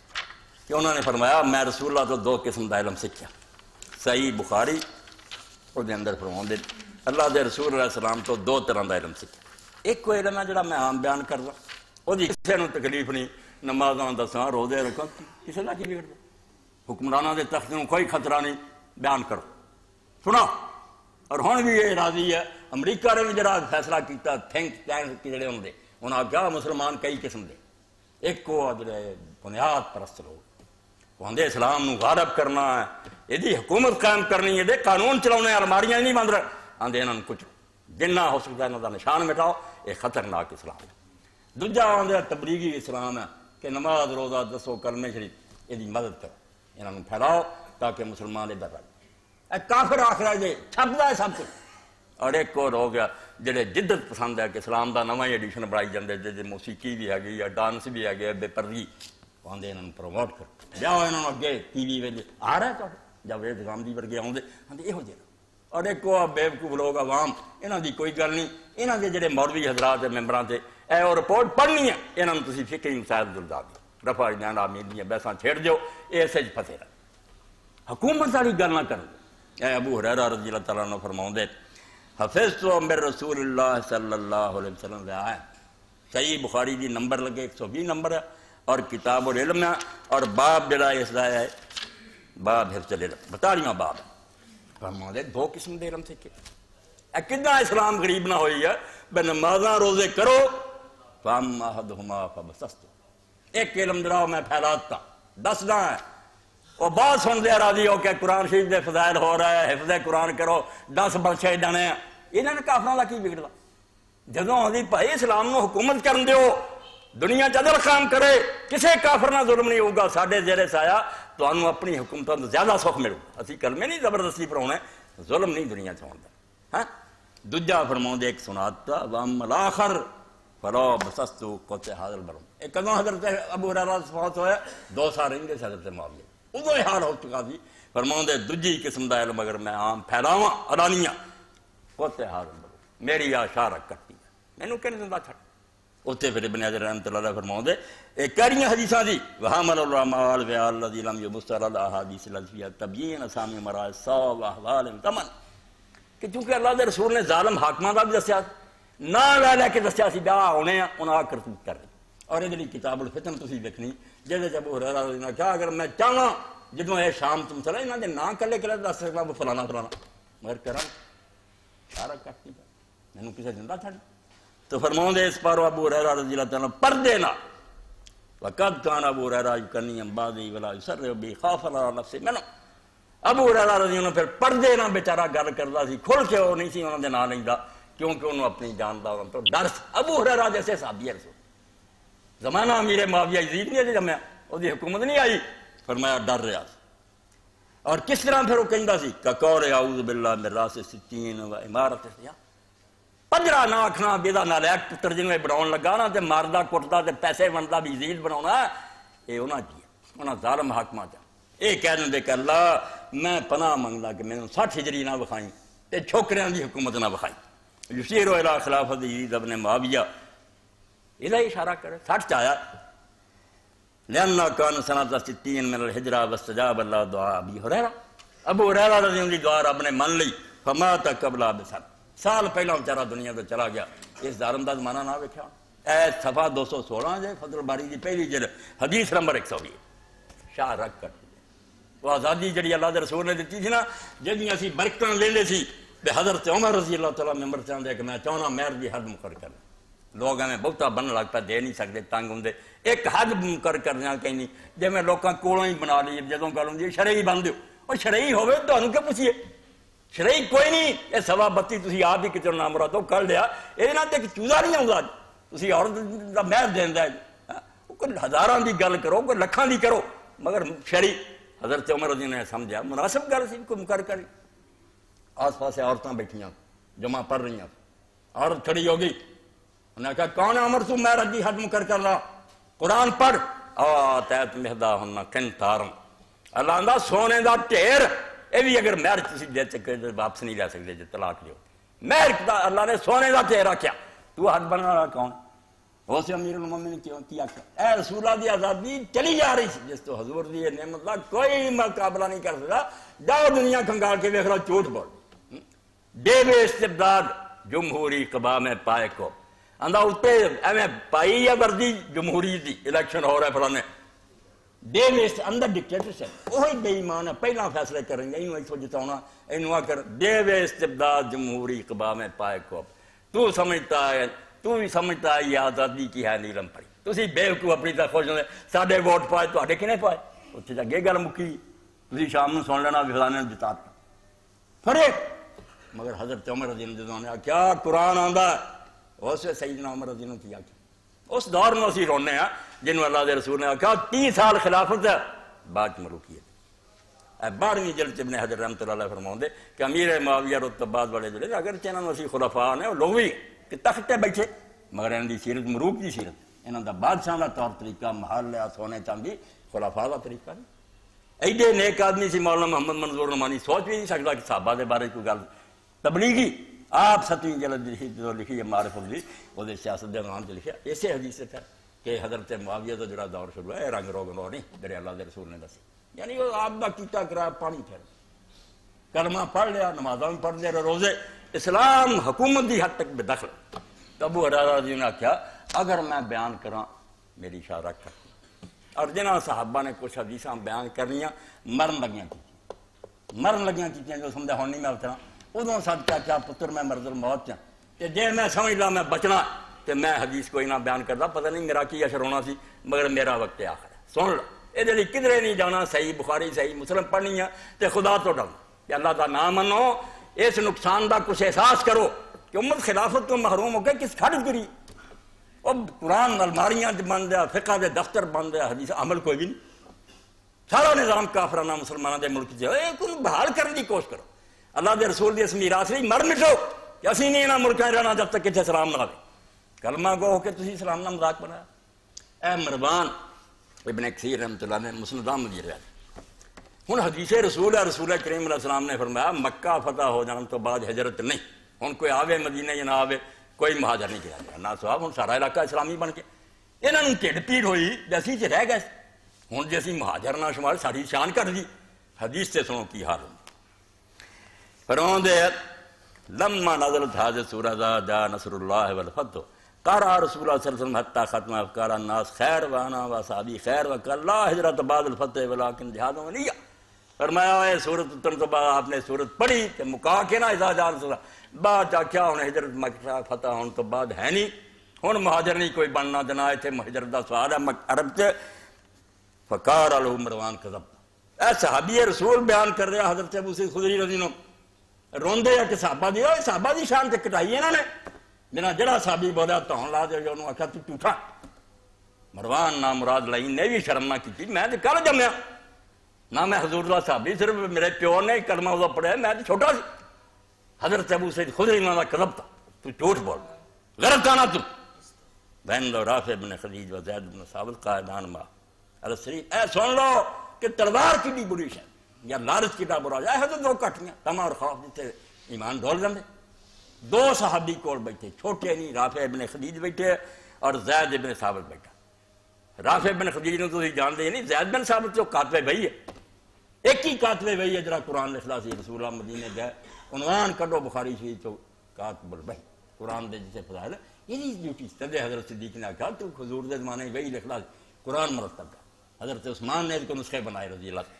کہ انہوں نے فرمایا میں رسول اللہ تو دو قسم دا علم سیکھیا. صحیح بخاری وہ دے اندر فرماؤں دے اللہ دے رسول علیہ السلام تو دو طرح دا علم سیکھیا. ایک کوئی علم ہے جڑا میں عام بیان کر رہا وہ دی کسے نو تکلیف نہیں نمازاں دساں روزے رکھاں کسے دا کی بگڑ دے حکمراناں دے تخت نوں کوئی خطرہ نہیں بیان کرو سنا. اور ہوں بھی یہ راضی ہے امریکہ نے بھی جڑا فیصلہ کیتا تھنک ٹینک جڑے ہوں دے انہاں کیا مسلمان کئی قسم دے ایک کو جڑے بنیاد پرست لوگ وہ اسلام نو غالب کرنا ہے یہ حکومت قائم کرنی ہے دے قانون چلاؤنے الماریاں نہیں بند رہے آدھے انہوں کچھ جنہ ہو سکتا ہے انہوں کا نشان مٹاؤ یہ خطرناک اسلام ہے. دوجا آدھا تبلیغی اسلام ہے کہ نماز روزہ دسو کلمے شریف یہ مدد کرو انہوں پھیلاؤ تاکہ مسلمان ادھر رہے. کافر آخر جی چھپتا ہے سب کچھ. اور ایک اور ہو گیا جڑے جدت پسند ہے کہ اسلام دا نواں ایڈیشن بنائی جاندے جے موسیقی بھی ہے گئی یا ڈانس بھی ہے گیا بے پردگی آدھے انہوں پروموٹ کرو جاؤ انہوں اگے ٹی وی ویلے آ رہا ہے جب یہ گاندھی ورگے آدھے آدھے یہ جہاں. اور ایک وہ بیوقوف لوگ عوام انہوں دی کوئی گل نہیں انہوں دے جڑے مولوی حضرات ممبران سے اے اور رپورٹ پڑھنی ہے انہوں نے تسی فکری مسائل دلدا دی رفع جان امید دیاں بحثاں چھیڑ دیو یہ سج پھسے رہے حکومت والی گل نہ کرو. اے ابو ہریرہ رضی اللہ تعالیٰ عنہ فرماؤں دے حفظت من رسول اللہ صلی اللہ علیہ وسلم سے آئے صحیح بخاری دی نمبر لگے ایک سو بیس نمبر ہے اور کتاب العلم ہے اور باب جڑا اس دا ہے باب حفظ العلم بتالیاں باب فرماؤں دے دو قسم دے علم سیکھے. اے کتنا اسلام غریب نہ ہوئی ہے بے نمازاں روزے کرو فَأَمَّا أَحَدُهُمَا فَبَسَسْتُ ایک علم دراؤ میں پھیلاتا دسدا ہے وہ بہت سنتے راضی ہو کہ قرآن شریف دے فضائل ہو رہا ہے، حفظ قرآن کرو، دس بخشے جانے ہیں، انہوں نے کافراں دا کی بگڑا؟ جدوں آدھی بھائی اسلام نو حکومت کرن دیو، دنیا عدل قائم کرے، کسے کافر نہ ظلم نہیں ہوگا، ساڈے زیر سایہ تانوں اپنی حکومتوں تو زیادہ سکھ ملو، اسی کلمے نہیں زبردستی پڑھاونے، ظلم نہیں دنیا چ ہوندا۔ ہاں دوجا فرماؤندے ایک سناتا وام الاخر فلو بسستو قوت حاضر برم، ایک کدوں حضرت ابو ہریرہ فوت ہویا، دو سال رہندے سے حضرت معاویہ، ادو یہ حال ہو چکا سی، فرماؤندے دوجی قسم دا علم اگر میں عام پھیلاواں علانیہ قوت حاضر برم، میری آشارت کرتی ہے، مینوں کہنے زندہ چھڑ۔ اتنے پھر ابن حجر رحمۃ اللہ علیہ فرماؤندے ایک کہڑیاں حدیثاں دی وحمل الرمال وعال الذی لم یبصر الاحادیث التي تبین اسامی مرائے سو واحوال تمن، کہ چونکہ اللہ دے رسول نے ظالم حاکماں دا بھی دسیا، نہ لے لے کے دسیا سی بیا ہونے انہاں کرتوت کر رہے، اور یہ کتاب الفتن تسی دیکھنی جہدے ابو ہریرہ رضی اللہ عنہ کہا اگر میں چاہواں جدوں اے شام تم چلا انہاں دے نام کلے کلے دس سکدا وہ فلانا فلانا، مگر کراں سارا کرتی مینوں کسے زندہ چھڑ۔ تو فرماؤندے اس پارو ابو ہریرہ رضی اللہ تعالیٰ پردے نہ وقد کان ابو ہریرہ یکنی بعدی ولا یسر بی خاف علی نفسہ منہ، ابو ہریرہ رضی اللہ پھر پردے نہ بیچارہ گل کردا سی، کھل کے وہ نہیں سی انہاں دے نام لیندا کیونکہ انہوں اپنی جان دا انہاں تو ڈر سی۔ ابو ہریرہ جیسے صحابی رسول زمانہ امیر معاویہ یزید نہیں جمیا، وہ دی حکومت نہیں آئی، فرمایا ڈر رہا سی۔ اور کس طرح پھر وہ کہندا سی کقول اعوذ باللہ من راس ستین و امارت سیاح، پنجرا نہ آکھنا بیدا نالیک پتر جنوں بناؤن لگا نا تے ماردا کٹدا تے پیسے بندا بھی یزید بناونا، اے انہاں جی انہاں ظالم حاکماں چا اے کہہ دے کہ اللہ میں پناہ منگدا کہ مینوں سٹھ ہجری نہ وکھائیں تے چھوکریاں دی حکومت نہ وکھائیں، یشیر الی خلافت یزید ابن معاویہ الہ اشارہ کرے سٹھ آیا لأنہ کان سنۃ ستین من الہجرہ واستجاب اللہ دعا ابی ہریرہ، ابو ہریرہ رضی اللہ عنہ دعا رب نے من لی فمات قبل بسن، سال پہلا بیچارہ دنیا تو چلا گیا، اس ظالم دا زمانہ نہ ویکھیا۔ اے صفحہ دو سو سولہ جے فضل باری دی پہلی جلد حدیث نمبر ایک سو بھی شاہ رکھ کر وہ آزادی جڑی اللہ دے رسول نے دیتی تھی نا، جدی اسی برکتاں لیندے سی بے حضرت عمر رضی اللہ تعالیٰ ممبر چاہندے کہ میں چاہنا مہر دی حد مقرر کر، لوگ ہمیں بہتا بنن لگ پہ دے نہیں سکتے تنگ ہوندے، ایک حد مقرر کرنا کہیں نہیں، جے میں لوکاں کولوں ہی بنا لی جدوں گل ہوندی شرعی بن دیو، اور شرعی ہوے تانوں کیا پوچھیے، شرعی کوئی نہیں، یہ سوا بتی تسی آپ ہی کچھ نام مراد کر لیا، یہ نہ تے چوزا نہیں آؤں تسی عورت دا مہر دیندا ہے، کوئی ہزاراں دی گل کرو کوئی لکھاں دی کرو، مگر شرعی حضرت عمر رضی اللہ نے سمجھا مناسب گل سی کوئی مقرر کری۔ آس پاس عورتاں بیٹھیاں جمع پڑھ رہی ہیں، عورت کھڑی ہو گئی، انہوں نے کہا کون ہے عمر تو مہر دی حد مقرر کر رہا، قرآن پڑھ آ تحت مہدا ہن قنطارن، اللہ آندا سونے دا ڈھیر، یہ بھی اگر مہر کسی دے چکے واپس نہیں لے سکتے جی طلاق دیو، مہر اللہ نے سونے دا ڈھیر رکھیا، تو حد بننے والا کون؟ وہ سے امیر المومنین کیوں کیا کہ اے رسول اللہ دی آزادی چلی جا رہی سی جس تو حضور دی نعمت کا کوئی مقابلہ نہیں کر سکتا، جاؤ دنیا کھنگال کے دیکھ رہا جھوٹ بول، بے بے استبداد جمہوری قبا میں پائے کو اندھا اتے ایویں پائی یا وردی جمہوری دی الیکشن ہو رہا ہے فلانے بے ویسٹ اندر ڈکٹیٹرشپ، وہی بے ایمان ہے پہلا فیصلے کریں گے انہوں ایک سو جتاؤنا انہوں آ کر بے بے استبداد جمہوری قبا میں پائے کو، تو سمجھتا ہے تو بھی سمجھتا ہے یہ آزادی کی ہے نیلم پڑی، تسی بے وقوف اپنی طرف خوش ہوندے ساڈے ووٹ پائے تو کنے پائے، اتنے جا گے گل مکی تسی شام نو سن لینا فلانے نے جتا فرق، مگر حضرت عمر رضی اللہ عنہ نے کیا قرآن آندا ہے، اس سے سیدنا عمر رضی اللہ عنہ کیا کیا، اس دور میں اسی رونے ہیں جنہوں اللہ دے رسول نے کہا تیس سال خلافت ہے بعد ملوکیت، بارہویں جلد ابن حجر رحمۃ اللہ علیہ فرماؤندے کہ امیر معاویہ رتبات والے جڑے اگر انہاں نوں اسی خلفاء نے لوگ بھی کہ تخت تے بیٹھے مگر انہاں دی سیرت مروک دی سیرت، انہاں دا بادشاہ دا طور طریقہ محل لیا سونے چاندی خلفاء دا طریقہ نہیں، ایڈے نیک آدمی سی مولانا محمد منظور نعمانی سوچ بھی نہیں سکتا کہ صحابہ دے بارے کوئی گل تبلیغی، آپ ستویں جلد جو لکھی ہے معرف دی وہ سیاست دے عنوان تے لکھیا اسی حدیث سے تھا کہ حضرت معاویہ دا جڑا دور شروع ہے رنگ روگ نو نہیں میرے اللہ دے رسول نے دسی، یعنی وہ آپ دا کیتا کرا پانی پھر کلمہ پڑھ لیا نمازاں پڑھ لیا روزے، اسلام حکومت دی حد تک بے دخل۔ ابو ہریرہ جی نے کیا اگر میں بیان کراں میری اشارہ کر، اور جنہاں صحابہ نے کچھ حدیثاں بیان کرنیاں مرن لگیاں کی مرن لگیاں کی جو سمجھا ہون نہیں میں اتنا ادوں سب کیا کیا پتر میں مرض الموت چاں کہ جے میں سمجھ لا میں بچنا تو میں حدیث کوئی نہ بیان کرتا، پتہ نہیں میرا کی اشر ہونا سی، مگر میرا وقت آخر ہے۔ سن لو یہ لیے کدھرے نہیں جانا، صحیح بخاری صحیح مسلم پڑھنی ہے تو خدا تو ڈر کہ اللہ کا نام منو، اس نقصان کا کچھ احساس کرو کہ امت خلافت تو محروم ہو کے کس کھڑ گری۔ اب قرآن الماریاں بن دیا، فقہ دے دفتر بن دیا، حدیث عمل کوئی بھی نہیں، سارا نظام کافرانہ مسلمانوں دے ملک جو ہے کوئی بحال کرنے کی کوشش کرو۔ اللہ دے رسول دی اس میراث نہیں مر مٹو کہ اسی نہیں انہاں ملکاں رہنا جب تک کتنے سلام نہ آوے، کلمہ گو ہو کے تسی اسلام نہ مذاق بنایا۔ اے مروان ابن کثیر رحمۃ اللہ نے مسند احمد دی روایت، ہن حدیث رسول ہے، رسول کریم علیہ السلام نے فرمایا مکہ فتح ہو جان تو بعد ہجرت نہیں، ہن کوئی آوے مدینہ یا نہ آوے کوئی مہاجر نہیں کیا گیا نہ صاحب، ہن سارا علاقہ اسلامی بن کے انہاں نوں ٹھڈ پیڑ ہوئی جیسی چ رہ گئے، ہن جی اسی مہاجر نہ شمار ساری شان کٹ دی۔ حدیث سے سنو کی حال فرماؤں دے لما نزلت هذه السورة جاء نصر الله والفتح قرأ رسول الله صلی اللہ علیہ وسلم حتى ختم افکار الناس خیر وانا وصحابی خیر وقال لا ہجرت بعد الفتح ولكن جہاد ونیہ۔ فرمایا اے سورت اترن تو بعد آپ نے سورت پڑھی کہ مکا کے نا اذا جاء رسول اللہ بعد کیا ہونا ہجرت مکہ فتح ہونے تو بعد ہے نہیں، ہن مہاجر نہیں کوئی بننا دینا، اتنے ہجرت دا سوال ہے عرب سے۔ فقال له مروان کذب، اے صحابی رسول بیان کر رہا حضرت ابو سعید خدری رضی اللہ عنہ روندے یا کہ صحابہ دی صحابہ دی شان تے کٹائی انہوں نے، جنا جڑا صحابی بولیا تو لا دے جو انہوں آکھا تو ٹوٹا۔ مروان نہ مراد لائن نے بھی شرم نہ کی، میں تو کل جمیا نہ میں حضور اللہ صحابی، صرف میرے پیو نے کلمہ وہ پڑھا، میں تو چھوٹا سی۔ حضرت ابو سعید خدری انہوں نے کذب تھا، تو جھوٹ بول غلط آنا تو بین لو رافع بن خدیج و زید بن ثابت قائدان ما السری۔ اے سن لو کہ تلوار کی بری شے یا لالچ کی برا جائے حضرت دو کٹیاں تما اور خوف دیتے ایمان ڈول جاندے۔ دو صحابی کول بیٹھے، چھوٹے نہیں، رافع ابن خدیج بیٹھے اور زید ابن ثابت بیٹھا۔ رافع ابن خدیج نے تو جانتے نہیں، زید بن ثابت جو کاتبے بھائی ہے، ایک ہی کاتبے بھائی ہے جڑا قرآن لکھلا سی، رسول اللہ مدینے گئے عنوان کڈو بخاری شریف تو کاتب الوحی، قرآن دے جسے فضائل یہ ڈیوٹی تدے حضرت صدیق نے کہا تو حضور دے زمانے میں وہی لکھلا قرآن مرتب کا۔ حضرت عثمان نے اس کو نسخے بنائے رضی اللہ عنہ،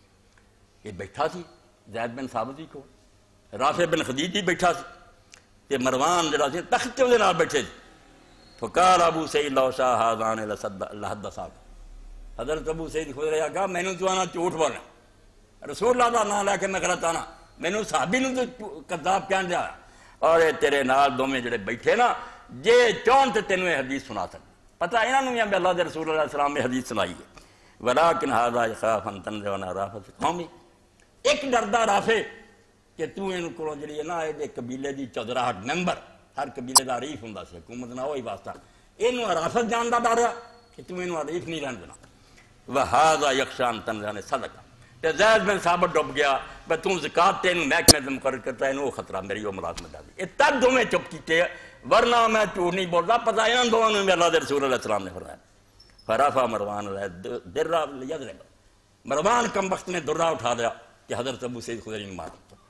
یہ بیٹھا سی زید بن ثابت ہی کو، رافع بن خدیج ہی بیٹھا سی، تے مروان جڑا سی تخت دے نال بیٹھے سی۔ فقال ابو سعید لو شاء هذان لحدثاک، حضرت ابو سعید خود رہا کہا میں نے تو آنا جھوٹ بولنا، رسول اللہ دا نام لے کے میں غلط آنا، میں نے صحابی نے تو کذاب کہن دیا، اور تیرے نال دوویں جڑے بیٹھے نا جے چون تے تینوں یہ حدیث سنا سکتے، پتہ انہاں نوں بھی اللہ دے رسول اللہ علیہ السلام نے حدیث سنائی ہے۔ ولكن هذا يخاف ان تنزع رافع قومی، ایک ڈردا رافع کہ تو ان کو جڑی ہے نا اے قبیلے دی چودراہٹ ممبر، ہر قبیلے دا عریف ہوندا سی، حکومت نہ ہوئی واسطہ، اینو رافت جان دا ڈر ہے کہ تو اینو عریف نہیں رہن دینا۔ وهذا يخشى ان تنزع صدقہ، تے زید بن ثابت ڈب گیا کہ تو زکات تینوں محکمے تے مقرر کرتا ہے، اینو خطرہ میری وہ ملازمت دی، اے تب دوویں چپ کیتے ورنہ میں جھوٹ نہیں بولدا، پتہ انہاں دوواں نوں اللہ دے رسول اللہ علیہ السلام نے فرمایا۔ فرافا مروان درہ لیضرب، مروان کم وقت نے درہ اٹھا دیا کہ حضرت ابو سعید خدری نے مار دیا۔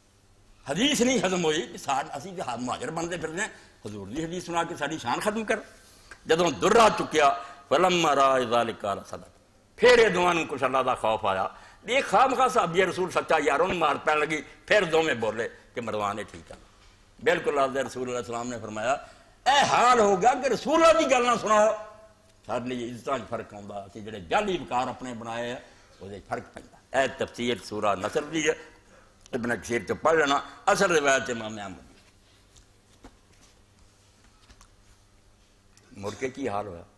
حدیث نہیں ختم ہوئی کہ اسی مہاجر بنتے پھرنے، حضور دی حدیث سنا کے ساری شان ختم کر۔ جدوں درہ چکیا فلما رأى ذلك قال صدق، پھر یہ دونوں نوں کچھ اللہ دا خوف آیا، یہ خام خاص صحابی رسول سچا یاروں نے مار پین لگی، پھر دونوں بولے کہ مروان ہے ٹھیک ہے۔ بالکل اللہ دے رسول اللہ علیہ السلام نے فرمایا اے حال ہو گیا کہ رسول اللہ دی گل نہ سناؤ، سارے لیے عزت فرق آتا کہ جڑے جعلی وقار اپنے بنائے ہیں وہ فرق پہنتا۔ اے تفسیر سورہ نصر دی ہے، ابن کثیر تو پڑھ لینا، اصل روایت امام احمد۔ مڑ کے کی حال ہوا،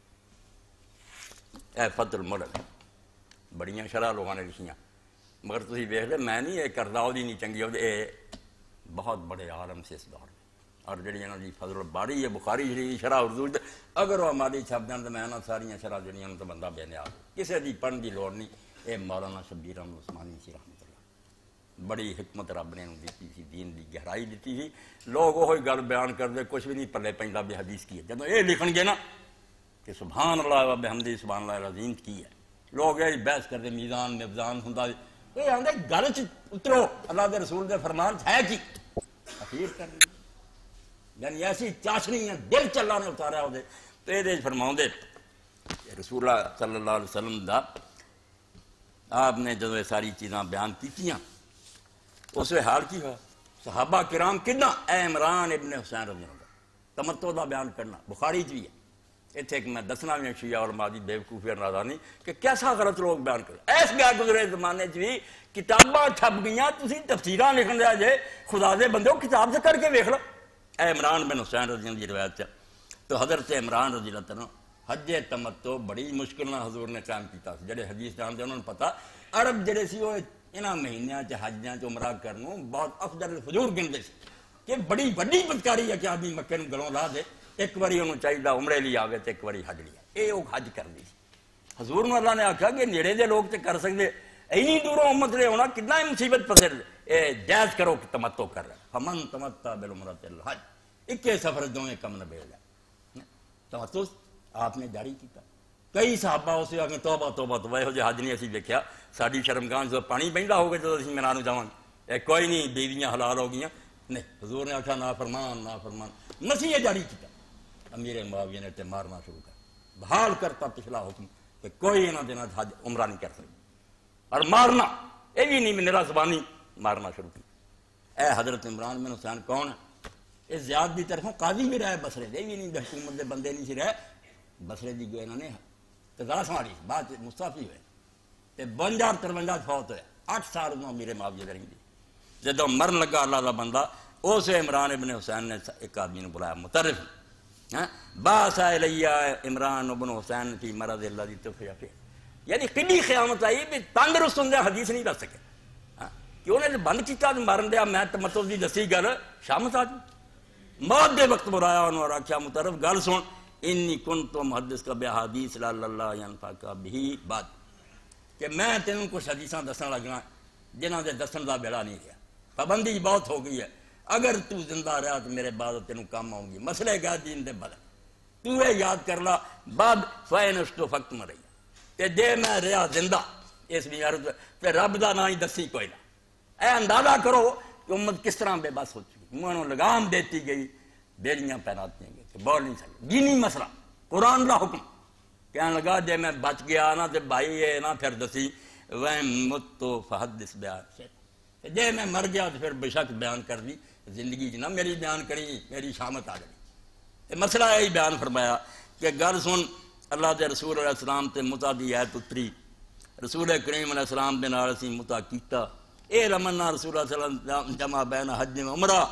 اے فتح الملک بڑیاں شرح لوگوں نے لکھیاں، مگر تسی ویکھ لے میں نہیں یہ کردا وہ نہیں چنگی، یہ بہت بڑے عالم سے اس دور میں، اور جڑی انہوں دی فضل الباری ہے بخاری شریف شرح اردو، اگر وہ ہماری چھپ جان تو میں نہ ساریاں شرح جڑیاں تو بندہ بے نیاز، کسی دی پڑھن دی لوڑ نہیں۔ اے مولانا شبیر احمد عثمانی سی رحمۃ اللہ، بڑی حکمت رب نے انہوں دیتی سی، دین دی گہرائی دیتی سی، لوگ وہی گل بیان کرتے کچھ بھی نہیں پلے پیندا بھی حدیث کی ہے، جب یہ لکھن گے نا کہ سبحان اللہ و بحمدہ سبحان اللہ العظیم کی ہے، لوگ یہ بحث کرتے میزان میزان ہوندا، یہ آندے گل چ اترو، اللہ دے رسول دے فرمان ہے کی اخیر کر دی، یعنی ایسی چاشنی ہے دل چ اللہ نے اتارا وہ، تو یہ فرماؤں دے رسول اللہ صلی اللہ علیہ وسلم دا آپ نے جدو یہ ساری چیزاں بیان کیتیاں، اس وقت حال کی ہوا، صحابہ کرام کنا، اے عمران ابن حسین رضی اللہ عنہ تمتع دا بیان کرنا بخاری چ بھی ہے. اتنے ایک میں دسنا بھی شیعہ علماء دی بیوقوفی اور نادانی کہ کیسا غلط لوگ بیان کریں. ایس گیا گزرے زمانے چ بھی کتاباں چھپ گئیاں تسی تفسیراں لکھن دے جے خدا دے بندے کتاب سے کر کے ویکھ لو. اے عمران بن حسین رضی اللہ عنہ دی روایت ہے. تو حضرت عمران رضی اللہ عنہ حج تمتع بڑی مشکل نہ حضور نے قائم کیتا سی. جڑے حدیث جانتے انہوں نے پتا عرب جڑے سی وہ انہاں مہینیاں چ حجاں چ عمرہ کرنوں بہت افضل الفجور گنتے سی کہ بڑی بڑی بدکاری ہے کہ آدمی مکے نوں گلوں لا دے ایک باری انہوں چاہیے عمرے لیے آوے تو ایک باری حج لیا. یہ وہ حج کر دی سی. حضور نے اللہ نے آخیا کہ نیڑے دے لوگ تے کر سکتے اینی دوروں امت لے ہونا کتنا ہی مصیبت پسند اے جائز کرو کہ تمتع کر رہا ہے. فمن تمتع بالعمرۃ الی الحج اکے سفر دویں کم نہ بیڑ جائے. تمتع آپ نے جاری کیتا. کئی صحابہ اسے آ کے توبہ توبہ توبہ یہو جہا حج نہیں اسی دیکھا ساری شرمگاہ جو پانی بہندا ہوگا جب اسی مینا نوں جاواں اے کوئی نہیں بیویاں حلال ہو گئیاں. نہیں حضور نے آخیا نا فرمان نا فرمان مسیح جاری کیتا. امیر معاویہ نے تے مارنا شروع کر بحال کرتا پچھلا حکم کہ کوئی انہاں دنوں حج عمرہ نہیں کر سکتا اور مارنا یہ بھی نہیں میرا زبانی مارنا شروع کی. اے حضرت عمران بن حسین کون ہے؟ اس زیاد دی طرفوں قاضی بھی رہے بصرے دے بھی نہیں حکومت دے بندے نہیں سی رہے. بصرے دی جو انہوں نے تزارہ سماری بعد مستعفی ہوئے تے بنجار ترونجا فوت ہوئے. آٹھ سال انہوں میرے معاویہ رہیں گی. جدوں مرن لگا اللہ دا بندہ اسے عمران ابن حسین نے ایک آدمی نے بلایا مترف باس الیہ عمران ابن حسین فی مرض اللہ دی توفیہ پہ. یعنی کڈی قیامت آئی بھی تندرست ہوں حدیث نہیں دس سکے کہ انہیں نے بند کیتا مارن دیا. میں تمتع دی دسی گل شامت آ جی موت دے وقت بلایا انہوں اور آخیا مترف گل سن انی کنت محدث کا بحدیث لا اللہ ینفعک بہ بعد کہ میں تینوں کچھ حدیثاں دسن لگا جنہاں دے دسن دا بیڑا نہیں رہا. پابندی بہت ہو گئی ہے. اگر تو زندہ رہا تو میرے بعد تینوں کام آؤں گی. مسئلے گا دین دے بدل تو یہ یاد کر لا بعد فینشتو فقت مرئی کہ جے میں رہا زندہ اس بھی عرض تے رب دا نا ہی دسی کوئی نہ. اے اندازہ کرو کہ امت کس طرح بے بس ہو چکی. منہوں لگام دیتی گئی بیڑیاں پہناتی گئی کہ بول نہیں سکتے. دینی مسئلہ قرآن دا حکم کہنے لگا جے میں بچ گیا نا تے بھائی یہ نہ پھر دسی وَإِن مُتُّ فَحَدِّثْ بِهَا جے میں مر گیا تو پھر بے شک بیان کر دی زندگی جنا میری بیان کری میری شامت آ گئی. مسئلہ یہی بیان فرمایا کہ گل سن اللہ دے رسول علیہ السلام تے متع دی آیت اتری. رسول کریم علیہ السلام دے نال اسی متع کیتا. اے رمنا رسول اللہ صلی اللہ علیہ وسلم جمع بین حج و عمرہ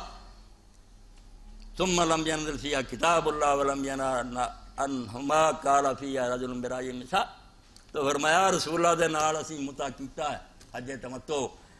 ثم لم ينزل فيها كتاب الله ولم ينهى عنهما قال فيها رجل برأي النساء. تو فرمایا رسول اللہ دے نال اسی متع کیتا ہے حج تمتع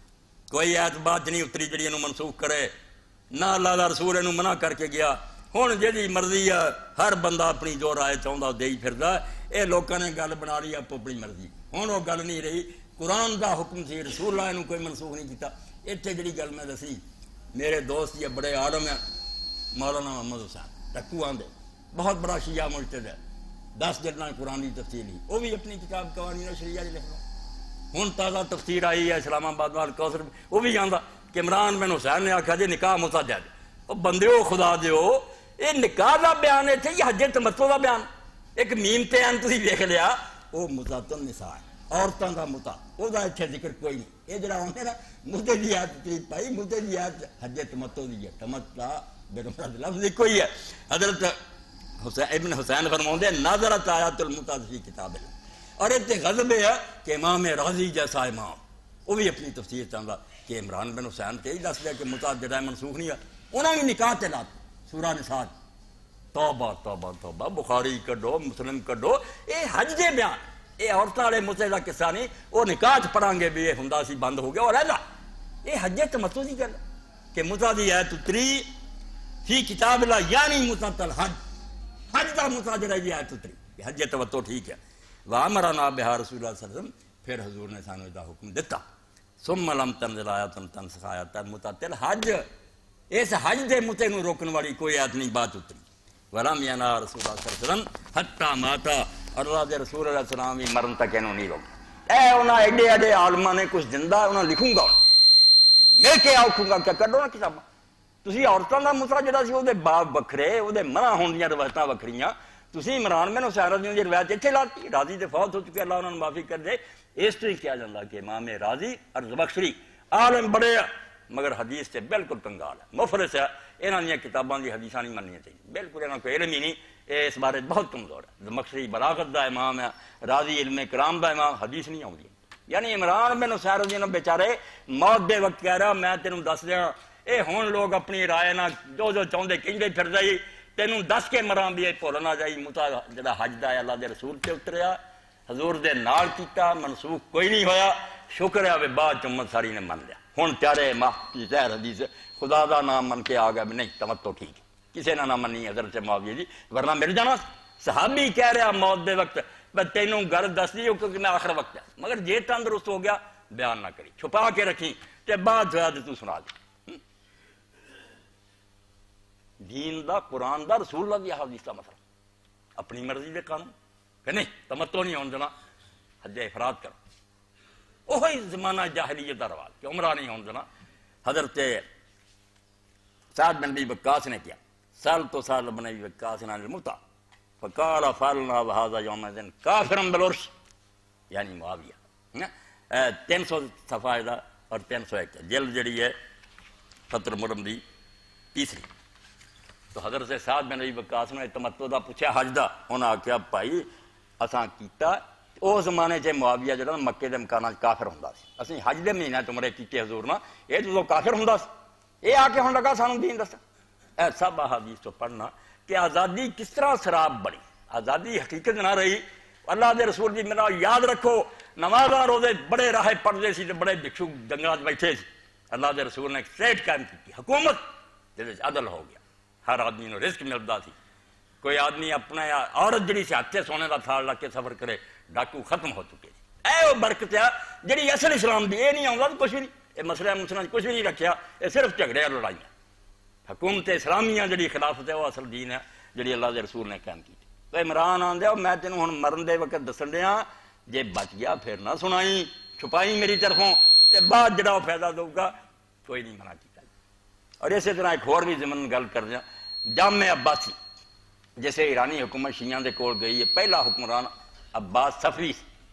کوئی ایت بات نہیں اتری جڑی انہوں منسوخ کرے نہ اللہ دا رسول انہوں منع کر کے گیا. ہن جیڑی مرضی ہے ہر بندہ اپنی جو رائے چاہندا دے پھردا. اے لوکاں نے گل بنا لی اپ اپنی مرضی. ہن وہ گل نہیں رہی قرآن دا حکم سی رسول اللہ انہوں کوئی منسوخ نہیں کیتا. اتنے جڑی گل میں دسی میرے دوست یہ بڑے عالم ہیں مولانا محمد حسین ٹکو آندے بہت بڑا شیعہ مجتہد ہے. دس جلداں قرآن کی تفصیل ہی وہ بھی اپنی کتاب قوانین شریعہ لکھ لو. ہن تازہ تفسیر آئی ہے اسلام آباد وال کوثر وہ بھی آندا کہ عمران بن حسین نے آخیا جی نکاح متع جائز. وہ بندیو خدا دیو یہ نکاح دا بیان ہے یہ حج تمتع دا بیان. ایک میم تے ان تسی دیکھ لیا وہ متعۃ النساء عورتاں دا متع وہ دا اتنے ذکر کوئی نہیں. یہ جڑا ہوندے نا مدے دی آیت تے پائی مدے دی آیت حج تمتع دی ہے. تمتع بالمفرد لفظ کوئی ہے. حضرت حسین ابن حسین فرماؤندے نظرت آیات المتع فی کتاب اللہ. اور اتنے غضب ہے کہ امام راضی جیسا امام وہ بھی اپنی تفسیر چاہتا کہ عمران بن حسین تے ہی دس دیا کہ متع جڑا منسوخ نہیں ہے. انہوں نے نکاح تے لات سورہ نساء توبہ توبہ توبہ بخاری کڈو مسلم کڈو. اے حج دے بیان اے عورتاں والے متع دا قصہ نہیں. وہ نکاح چ پڑھاں گے بھی یہ ہوندا سی بند ہو گیا اور ایدا یہ حج تمتع دی گل کہ متع دی آیت اتری فی کتاب اللہ یعنی متعۃ الحج حج دا متع جڑا یہ آیت اتری حج تمتع ٹھیک ہے. وَأَمَرَنَا بِهَا رسول اللہ صلی اللہ علیہ وسلم. پھر حضور نے سانو دا حکم دیتا ثم لم تنزل آیات تنسخ آیات متعۃ الحج. اس حج دے متع نو روکن والی کوئی آیت نہیں بات اتری. وَلَمْ يَنَا رسول اللہ صلی اللہ علیہ وسلم حتی ماتا. اور اللہ دے رسول علیہ السلام بھی مرن تک انہوں نہیں روک. اے انہاں ایڈے ایڈے عالماں نے کچھ زندہ انہاں لکھوں گا میں کیا آکھوں گا کیا کڈو نا کتاباں. تسی عورتاں دا متع جڑا سی او دے باب وکھرے او دے منع ہون دیاں روایتاں وکھریاں. تسی عمران بن حسین رضی اللہ عنہ دی روایت اتنے لاتی. راضی تے فوت ہو چکے اللہ انہوں نے معافی کر دے. اس تو ہی کیا جاندہ کہ امام راضی اور زبخشری عالم بڑے مگر حدیث سے بالکل کنگال ہے، مفلس ہے، انہاں دیاں کتاباں دی حدیثاں نہیں مننیاں چاہیے، بالکل انہاں کو علم ہی نہیں، اے اس بارے بہت کمزور ہے۔ مقصدی بلاغت دا امام ہے، راضی علم کرام دا امام، حدیث نہیں آؤندی۔ یعنی عمران بن حسین رضی اللہ عنہ بیچارے موت دے وقت کہہ رہا میں تینوں دس دیاں، اے ہون لوگ اپنی رائے نہ جو جو چاہندے کہندے پھر جائی، تینوں دس کے مران بھی بھول نہ جائی، متا جڑا حج دا ہے اللہ دے رسول تے اتریا، حضور دے نال کیتا، منسوخ کوئی نہیں ہویا، شکر ہے بعد چ امت ساری نے من لیا۔ ہن پیارے ماہ کی ظاہر حدیث خدا دا نام من کے آ گیا بھی نہیں تمتو ٹھیک ہے، کسی نے نہ منی حضرت معاویہ جی، ورنہ مل جانا۔ صحابی کہہ رہا موت دے وقت میں تینوں گھر دس دی کیونکہ میں آخر وقت ہے، مگر جے تندرست ہو گیا بیان نہ کری، چھپا کے رکھی تے بعد زیادہ تو سنا دی۔ دین دا، قرآن دا، رسول اللہ دی حدیث دا مسئلہ، اپنی مرضی دے قانون کہ نہیں تمتو نہیں ہون دینا، حج افراد کرو، وہی زمانہ جاہلیت دا رواج کہ عمرہ نہیں ہون دینا۔ حضرت سعد بن ابی وقاص نے کیا، سال تو سال بن ابی وقاص عن المتع فقال فعلنا وهذا يومئذ كافرا بالعرش، یعنی معاویہ تین سو صفحہ دا اور تین سو ایک جلد جڑی ہے فتر مرم دی تیسری۔ تو حضرت سعد بن ابی وقاص نے تمتع دا پوچھا حج دا، انہاں آکھیا بھائی اساں کیتا، او زمانے چ معاویہ جڑا مکے دے مکاناں کافر ہوندا سی، اسیں حج دے مہینے عمرے کیتے حضور نا، اے تو کافر ہوندا سی، اے آ کے ہن لگا سانوں دین دس۔ اے سب احادیث تو پڑھنا کہ آزادی کس طرح سراب بڑی، آزادی حقیقت نہ رہی۔ اللہ دے رسول دی میرا یاد رکھو نمازاں روزے بڑے راہ پڑھدے سی تے بڑے بھکشو جنگلاں بیٹھے سی، اللہ دے رسول نے ایک سیٹ قائم کی، حکومت جس وچ عدل ہو گیا، ہر آدمی نو رزق ملدا سی، کوئی آدمی اپنا عورت جڑی سی ہتھے سونے دا تھال رکھ کے سفر کرے، ڈاکو ختم ہو چکے سی۔ اے وہ برکت ہے جڑی اصل اسلام دی، اے نہیں آوندا تو کچھ بھی نہیں، اے مسئلہ مسلمان کچھ بھی نہیں رکھیا، اے صرف جھگڑے اور لڑائیاں۔ حکومت اسلامیہ جڑی خلافت ہے وہ اصل دین ہے جڑی اللہ دے رسول نے قائم کی۔ تو عمران آندے میں تینوں ہن مرن دے وقت دسن دیاں، جے بچ گیا پھر نہ سنائی، چھپائی میری طرفوں، تے بعد جڑا فائدہ دو گا کوئی نہیں منع کیتا۔ اور اسی طرح ایک اور بھی ضمن گل کر دیا، جامع عباسی جیسے ایرانی حکومت شیعہ دے کول گئی ہے، پہلا حکمران عباس صفوی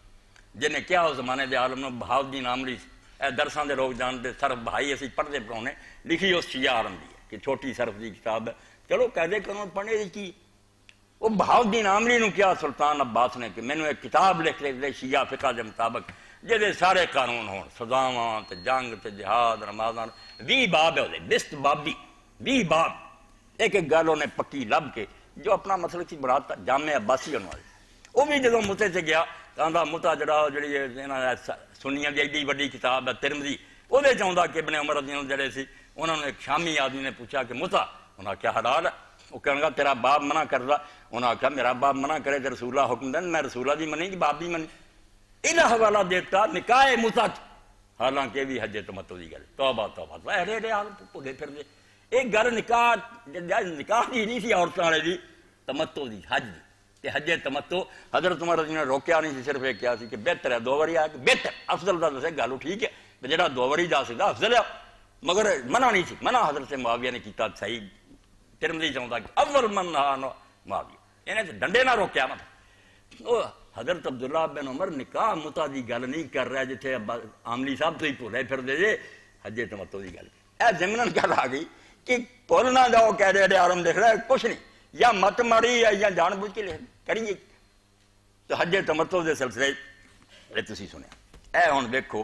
جن نے کیا اس زمانے دے عالم نے بہاؤالدین عامری اے درساں دے لوگ جانتے، صرف بھائی اسی پڑھتے پڑھونے، لکھی اس شیعہ عالم دی ہے کہ چھوٹی صرف دی کتاب ہے، چلو قاعدے قانون پڑھنے دی کی۔ وہ بہاؤالدین عامری نو کیا سلطان عباس نے کہ میں نے ایک کتاب لکھ دے شیعہ فقہ دے مطابق جہدے سارے قانون ہون، سزاواں تے جنگ تے جہاد رمضان، وی باب ہے، بست بابی وی باب، ایک ایک گل انہیں پکی لب کے جو اپنا مسئلہ سی بڑھاتا جامع عباسی ہونے والے۔ وہ بھی جدوں متے سے گیا کہندا متا جڑا جڑی سنیاں دی ایڈی وڈی کتاب ہے ترمذی، وہ دے چاہندا کہ ابن عمر رضی اللہ جڑے سی، انہوں نے ایک شامی آدمی نے پوچھا کہ متا، انہاں کیا حلال ہے؟ وہ کہنے لگا تیرا باپ منع کردا، انہاں کہا میرا باپ منع کرے تے رسول اللہ حکم دین، میں رسول اللہ دی منی کہ باپ بھی منی، انہاں حوالہ دیتا نکاح متا، حالانکہ بھی حج تمتع دی گل، توبہ توبہ ایڈے ایڈے حال بھولے پھر دے۔ ایک گل نکاح نکاح دی نہیں سی عورتوں والے دی، تمتع دی، حج دی، کہ حج تمتع حضرت عمر رضی اللہ نے روکیا نہیں سی، صرف ایک کیا سی کہ بہتر ہے دو واری آ کے، بہتر افضل دا دسے گل ٹھیک ہے جڑا دو واری جا سکتا افضل ہے، مگر منع نہیں سی، منع حضرت معاویہ نے کیتا، صحیح ترمذی چاہتا کہ اول من نہا معاویہ، انہیں ڈنڈے نہ روکیا مت۔ حضرت عبداللہ بن عمر نکاح متا دی گل نہیں کر رہا جتھے عاملی صاحب تو ہی بھولے پھر دے جے حج تمتع دی گل، اے ضمناً گل آ گئی کہ بولنا جاؤ کہہ رہے عالم لکھ رہا ہے کچھ نہیں، یا مت ماری ہے یا جان بوجھ کے لکھ کریے۔ تو حج تمتع دے سلسلے یہ تسی سنیا، اے ہن دیکھو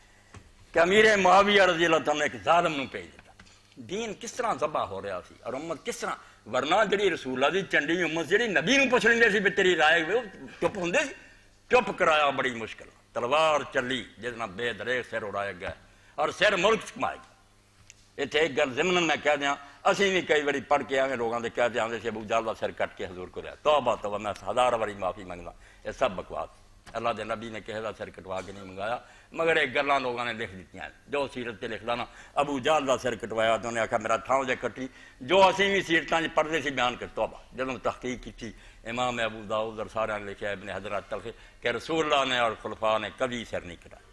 کہ امیر معاویہ رضی اللہ تعالیٰ نے ایک ظالم نو بھیج دیتا، دین کس طرح ذبح ہو رہا سی اور امت کس طرح، ورنہ جڑی رسول اللہ دی چنڈی امت جڑی نبی نو پوچھ لیندے سی بھی تیری رائے چپ ہوندے سی، چپ کرایا بڑی مشکل، تلوار چلی جس نال بے دریغ سر اڑایا گیا اور سر ملک چکمائے گیا۔ اتنے ایک گل ضمن میں کہہ دیا، اسی بھی کئی باری پڑھ کے آئے لوگوں کے کہہ دیا سی ابو جہل دا سر کٹ کے حضور کو لیا، توبہ توبہ میں ہزار باری معافی منگنا، یہ سب بکواس، اللہ دے نبی نے کہے دا سر کٹوا کے نہیں منگایا، مگر ایک گلاں لوگوں نے لکھ دیتی ہیں جو سیرت تے لکھ لانا، ابو جہل دا سر کٹوایا تو انہیں آکھا میرا تھاؤ جے کٹی، جو اسی بھی سیرتاں پڑھتے سی بیان کر توبہ، جدوں تحقیق کی تھی امام ابو داؤد اور سارے نے لکھا ابن حضرات تلخی کہ رسول اللہ نے اور خلفاء نے کبھی سر نہیں کٹایا۔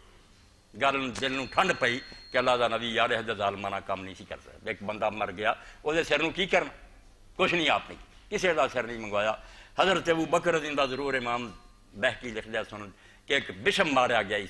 گل دل نو ٹھنڈ پئی کہ اللہ دا نبی یار یہ ظالمانہ کام نہیں سی کر سکتا، ایک بندہ مر گیا وہ سر نو کی کرنا، کچھ نہیں آپ نے کسی دا سر نہیں منگوایا۔ حضرت ابو بکر رضی اللہ ضرور امام بہقی لکھ دیا سن کہ ایک بشم ماریا گیا عیسائی،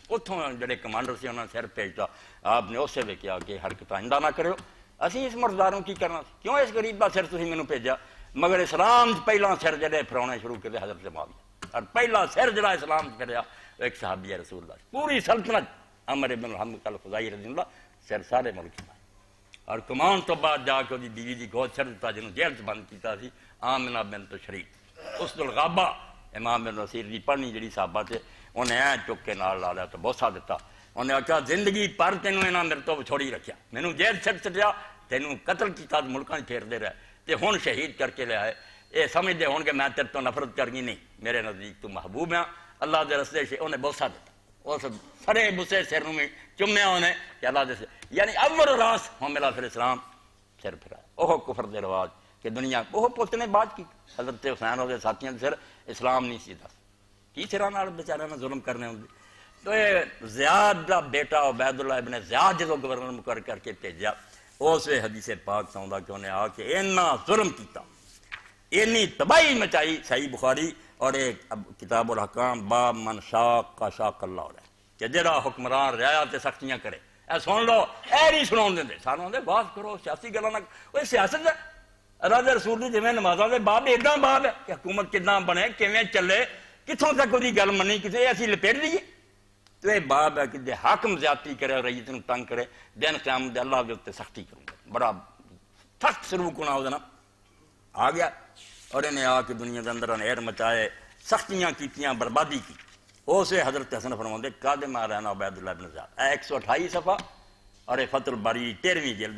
اتوں جڑے کمانڈر سے انہوں نے سر بھیجتا آپ نے اسے بھی کیا کہ حرکت آئندہ نہ کرو اسی اس مرداروں کی کرنا کیوں اس غریب کا سر تھی مینوں بھیجا مگر اسلام پہلا سر جڑے پھرانے شروع کرتے حضرت معاویہ اور پہلا سر جڑا اسلام پھریا ایک صحابی رسول اللہ پوری سلطنت عمر بن الحمد الخزاعی رضی اللہ سر سارے ملک میں اور کمان تو بعد جا کے بیوی کی گود سر دیتا جنہوں جیل بند کیتا سی آمنہ بنت شریف اس الغابہ امام بن نصیر دی پڑھنی جڑی صحابہ تھے انہیں این چک کے نال لا لیا تو بوسا دیتا انہیں آخیا زندگی پر تینوں انہاں میرے تو چھوڑی رکھیا مینوں جیل سٹ سٹیا تینوں قتل کیتا ملکاں پھیردے رہے تے ہن شہید کر کے لے آئے یہ سمجھتے ہون کہ میں تیرے تو نفرت کر گئی نہیں میرے نزدیک تو محبوب ہیں اللہ دے رستے سے انہیں بوسا دیتا اس سرے بسے سر میں چمیا انہیں کہ اللہ دے سے یعنی اول راس ہوں ملا پھر اسلام سر پھرا اوہ کفر دے رواج کہ دنیا اوہ پوت نے بات کی حضرت حسین اور ساتھیاں سر اسلام نہیں سی دس کی سرانا بیچارے میں ظلم کرنے ہوں تو یہ زیاد دا بیٹا عبید اللہ ابن زیاد جدو گورنر مقرر کر کے بھیجا اس حدیث پاک سوندا کہ انہیں آ کے اینا ظلم کیتا اینی تباہی مچائی صحیح بخاری اور ایک کتاب الحکام باب من شاق کا شاق اللہ علیہ کہ جڑا حکمران رعایا تے سختیاں کرے اے سن لو اے نہیں سناون دے سانوں دے بات کرو سیاسی گلاں نہ اوے سیاست اللہ دے رسول دی جویں نمازاں دے باب ایڈا باب ہے کہ حکومت کداں بنے کیویں چلے کتھوں تک دی گل منی کسے اسی لپیٹ دیے تو یہ باب ہے کہ دے حاکم زیادتی کرے رعیت نوں تنگ کرے دن قیامت دے اللہ دے اوتے سختی کروں گا بڑا سخت سلوک ہونا او جناب آ گیا اور انہیں آ کے دنیا کے اندر انہیر مچائے سختیاں کیتیاں بربادی کی اسے حضرت حسن فرماندے قادم آ رہنا عبید اللہ بن زیاد اے ایک سو اٹھائی صفحہ اور اے فتح الباری تیرہویں جلد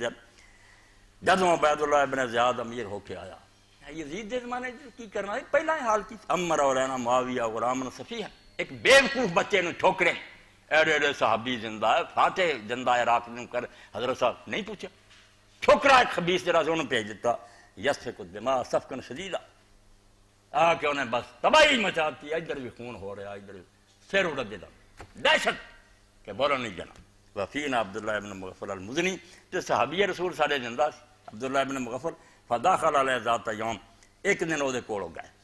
جدوں عبید اللہ بن زیاد امیر ہو کے آیا یزید دے زمانے کی کرنا ہے پہلا حال کی عمر اور رہنا معاویہ غلام صفیہ ایک بیوقوف بچے نے ٹھوکرے ایڈے ایڈے صحابی زندہ ہے فاتح زندہ عراق نے کر حضرت صاحب نہیں پوچھا ٹھوکرا ایک خبیث جرا سے انہوں بھیج دیتا یسفک الدماء سفکن شدیدہ آ کے انہیں بس تباہی مچاتی ادھر بھی خون ہو رہا ادھر سر اڑ دیتا دہشت کہ بولا نہیں جانا وفینا عبداللہ ابن مغفل المزنی جو صحابی رسول سارے زندہ عبداللہ ابن مغفل فداخل علیہ ذات یوم ایک دن وہ کول ہو گئے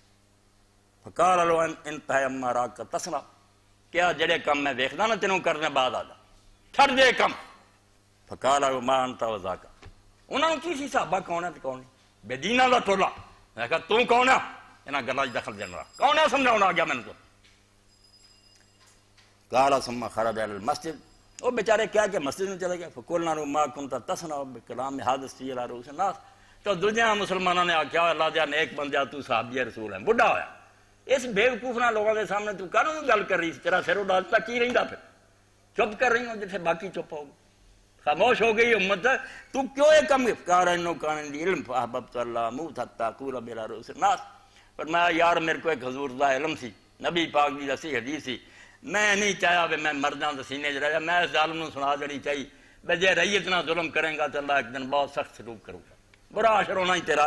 فقال لو انتہا اما راک کا تسنا کیا جڑے کم میں ویکھدا نا تینوں کرنے بعد آ جا چھڑ دے کم فقال لو ما انت وذاک انہوں نے کی سی صحابہ کون ہے تو کون نہیں بے دینہ دا ٹولا میں کہا تو کون ہے انہاں گلاں وچ دخل دینا کون ہے سمجھاؤنا آ گیا میں نے تو قال ثم خرج الى المسجد وہ بیچارے کیا کہ مسجد میں چلے گئے فقلنا له ما كنت تصنع بكلام حادث في على رؤوس الناس تو دنیا مسلمانوں نے آخیا اللہ دیا نیک بندیا تو صحابی رسول ہے بڑھا ہویا اس بیوقوف نہ لوگوں کے سامنے تو کہوں گل کر رہی تیرا سر اڈالتا کی رہندا پھر چپ کر رہی ہوں جیسے باقی چپ ہو خاموش ہو گئی امت تو کیوں یہ کم افکار انو کان دی علم فاحببت اللہ موت حتی اقول بلا رؤوس الناس پر میں یار میرے کو ایک حضور دا علم سی نبی پاک دی دسی حدیث سی میں نہیں چاہیا کہ میں مر جاؤں تو سینے چ رہا میں اس ظالم نو سنا دینی چاہیے بے جے رہی اتنا ظلم کریں گا تو اللہ ایک دن بہت سخت سلوک کروں گا برا عشر ہونا ہی تیرا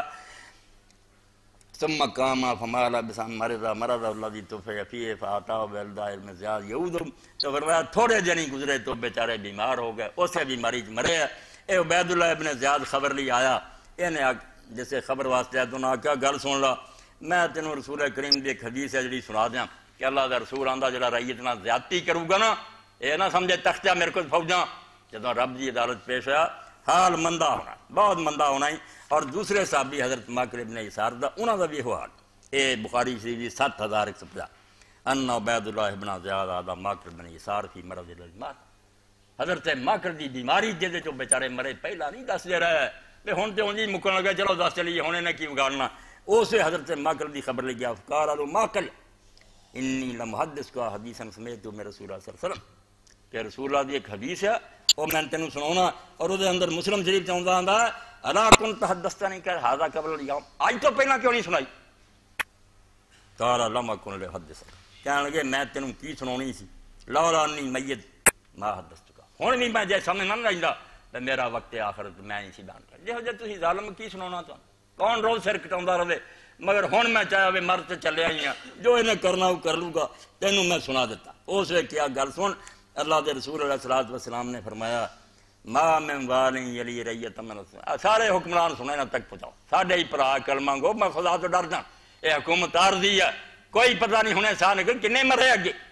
ثم قام فمال بسم مرض مرض الذي توفي فيه فاتاه بالداء المزياد يعود تو فرمایا تھوڑے جنی گزرے تو بیچارے بیمار ہو گئے اسے بیماری مرے اے عبید اللہ ابن زیاد خبر لی آیا انہیں جیسے خبر واسطے آیا تو نے کیا گل سن لا میں تینوں رسول کریم دی ایک حدیث ہے جڑی سنا دیاں کہ اللہ دا رسول آندا جڑا رعیت نال زیادتی کروں گا نا اے نہ سمجھے تختہ میرے کو فوجاں جدوں رب دی عدالت پیش آیا حال مندہ ہونا بہت مندہ ہونا ہی اور دوسرے صحابی حضرت ماکر ابن یسار دا انہاں دا بھی ہو حال اے بخاری شریف دی سات ہزار ایک سو پچاس ان عبید اللہ ابن زیاد آدھا ماکر ابن یسار فی مرض الازمات حضرت ماکر دی بیماری جے جو بیچارے مرے پہلا نہیں دس دے رہا ہے بے ہن تے اونجی مکن لگا چلو دس چلیے ہن انہیں کی بگاڑنا اسے حضرت ماکر دی خبر لے گیا فقال له ماکر انی لمحدث کا حدیثا سمیعت من رسول اللہ صلی اللہ علیہ وسلم کہ رسول اللہ دی ایک حدیث ہے وہ میں تینوں سناؤنا اور وہ اندر مسلم شریف چاہتا آندا ہے الا كنت حدثتنی کہ هذا قبل اليوم آج تو پہلا کیوں نہیں سنائی قال لم اكن لحدث کہنے لگے میں تینوں کی سناونی سی لولا انی میت ما حدثتک ہن بھی میں جے سامنے نہ رہندا تے میرا وقت آخرت میں نہیں سی بیان کر جے جے تسی ظالم کی سناونا تو کون روز سر کٹاوندا رہے مگر ہن میں چاہیا وے مر تے چلے آئی ہاں جو انہیں کرنا وہ کر لوں گا تینوں میں سنا دیتا اس نے کیا گل سن اللہ دے رسول علیہ الصلوۃ والسلام نے فرمایا ما من وال یلی ریت من سارے حکمران سنے نہ تک پہنچاؤ ساڈے ہی بھرا کلمہ گو میں خدا تو ڈر جاں اے حکومت عارضی ہے کوئی پتہ نہیں ہونے سا نکل کنے مرے اگے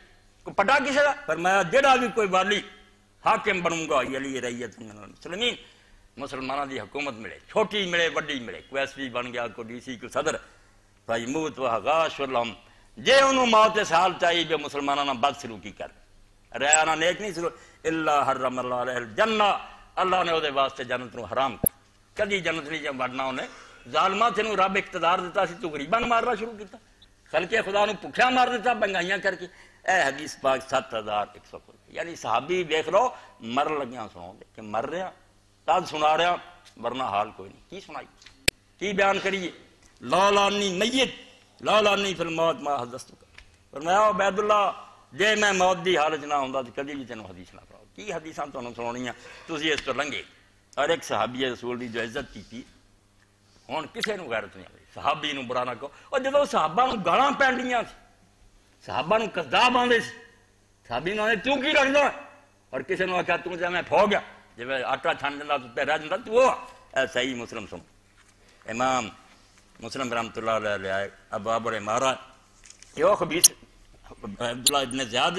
کو پٹا کسی دا؟ فرمایا جڑا بھی کوئی والی حاکم بنوں گا یلی رعیت مسلمین، مسلمانوں دی حکومت ملے، چھوٹی ملے وڈی ملے، کوئی ایس پی بن گیا، کوئی ڈی سی، کوئی صدر، بھائی موت و غاش اللہم جے انہوں موت سال چاہیے جو مسلمانوں نے بد سلوکی کر رہا نہ نیک نہیں سلو اللہ حرم اللہ علیہ الجنہ، اللہ نے وہ واسطے جنت نو حرام کر، کدی جنت نہیں جب وڑنا انہیں ظالمہ تینوں رب اقتدار دیتا سی تو غریباں مارنا شروع کیتا، خلق خدا نو پکھیاں مار دیتا بنگائیاں کر کے۔ اے حدیث پاک سات ہزار ایک سو یعنی صحابی دیکھ لو مر لگیاں سنو دے کہ مر رہا تد سنا رہا ورنہ حال کوئی نہیں، کی سنائی کی بیان کریے؟ لا لانی میت لا لانی فی الموت ما حدثتک، فرمایا عبید اللہ جے میں موت دی حالت نہ ہوندا تے کدی بھی تینوں حدیث نہ پڑھاؤ، کی حدیثاں تانوں سناونیاں تسی اس تو لنگے۔ اور ایک صحابی رسول دی جو عزت کیتی ہن کسے نو غیرت نہیں آئی، صحابی نو برا نہ کہو، اور جدوں صحابہ نو گالاں پینڈیاں سی، صحابہ نو کذاب آندے سی، صحابی نو تو کی رکھدا اور کسے نو آکھیا تو تے میں پھو گیا جے آٹا چھان دیندا تے رہ جاندا تو اے صحیح مسلم سن امام مسلم رحمۃ اللہ علیہ لے ابواب العمارہ یہ خبیث عبداللہ ابن زیاد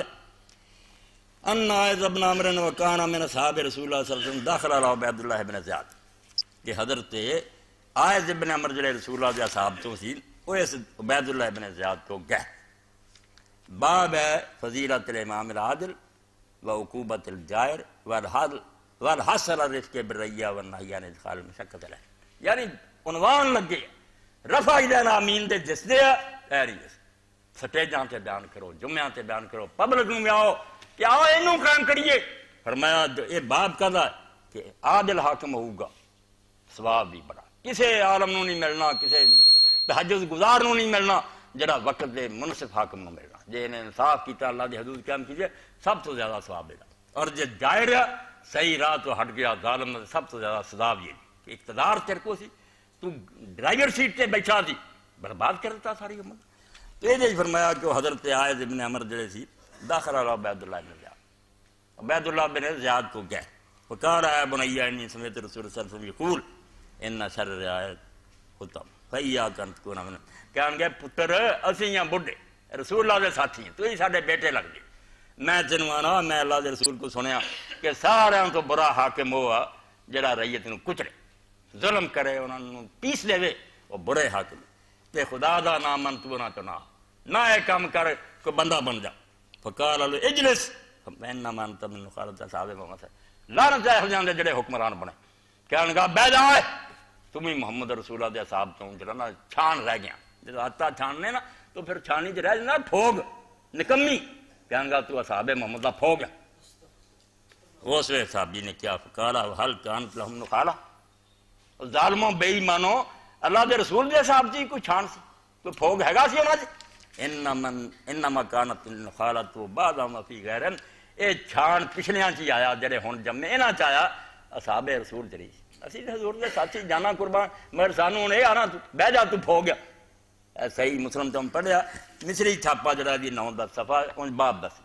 ان عائذ ابن عمرو وکان من اصحاب رسول اللہ صلی اللہ علیہ وسلم داخل علی عبد اللہ ابن زیاد کہ حضرت عائذ ابن عمرو جڑے رسول اللہ دے اصحاب تو سی وہ اس عبید اللہ ابن زیاد کو گئے۔ باب ہے فضیلت الامام العادل وعقوبت الجائر والحصر الرفق بالرعیہ والنہی عن ادخال المشقۃ علیہ، یعنی عنوان لگے رفع الینا امین دے جس دے ایریز سٹیجاں تے بیان کرو، جمعیاں تے بیان کرو، پبلک نو آؤ کہ آؤ اینوں قائم کریے۔ فرمایا یہ باب کہدا کہ عادل حاکم ہوگا ثواب بھی بڑا، کسے عالم نو نہیں ملنا، کسے تہجد گزار نو نہیں ملنا جڑا وقت دے منصف حاکم نو ملنا، جے نے انصاف کیتا اللہ دی حدود قائم کیجئے سب تو زیادہ ثواب ملے، اور جے جائر صحیح راہ تو ہٹ گیا ظالم نے سب تو زیادہ سزا بھی ہے کہ اقتدار تیرے کو سی تو ڈرائیور سیٹ تے بیٹھا سی برباد کر دیتا ساری امت۔ تو یہ فرمایا کہ حضرت عائذ ابن عمرو جڑے سی داخل علی عبید اللہ ابن زیاد، عبید اللہ بن زیاد کو گئے وقال اے بنی انی سمعت رسول صلی اللہ علیہ وسلم یقول ان شر الرعایۃ ختم فیاک ان تکون من، کہن گے پتر اسی ہاں بڈھے رسول اللہ دے ساتھی ہیں تو ہی ساڈے بیٹے لگ گئے، میں تینوں آنا میں اللہ دے رسول کو سنیا کہ سارے تو برا حاکم ہوا جڑا رعیت نو کچرے ظلم کرے انہاں نو پیس دے وہ برے حاکم، تے خدا دا نام من تو نہ تو نہ نہ اے کام کر کوئی بندہ بن جا۔ فقال له اجلس فانما انت من خالد صاحب محمد لعنت ہے جان دے جڑے حکمران بنے، کہن گا بیٹھ جا تم ہی محمد رسول اللہ دے اصحاب تو جڑا نا چھان رہ گیا، جب آتا چھاننے نا تو پھر چھانی چ رہ جانا پھوگ نکمی، کہن گا تو اصحاب محمد دا پھوگ ہے۔ اس وقت صحابی نے کیا فقال هل كانت لهم نخالہ، ظالموں بے ایمانو اللہ دے رسول دے صاحب جی کوئی چھان سی کوئی پھوگ ہے گا سی انہاں دے، انما كانت النخالۃ بعد ما فی غیرن، اے چھان پچھلیاں چی آیا جڑے ہن جمے انہاں چ آیا اصحاب رسول جڑی اسی حضور دے ساتھی جانا قربان مگر سانوں نے آنا تو بہ جا تو پھو گیا۔ صحیح مسلم تو ہم پڑھیا مصری چھاپا جڑا دی نو دس صفحہ ان باب دس،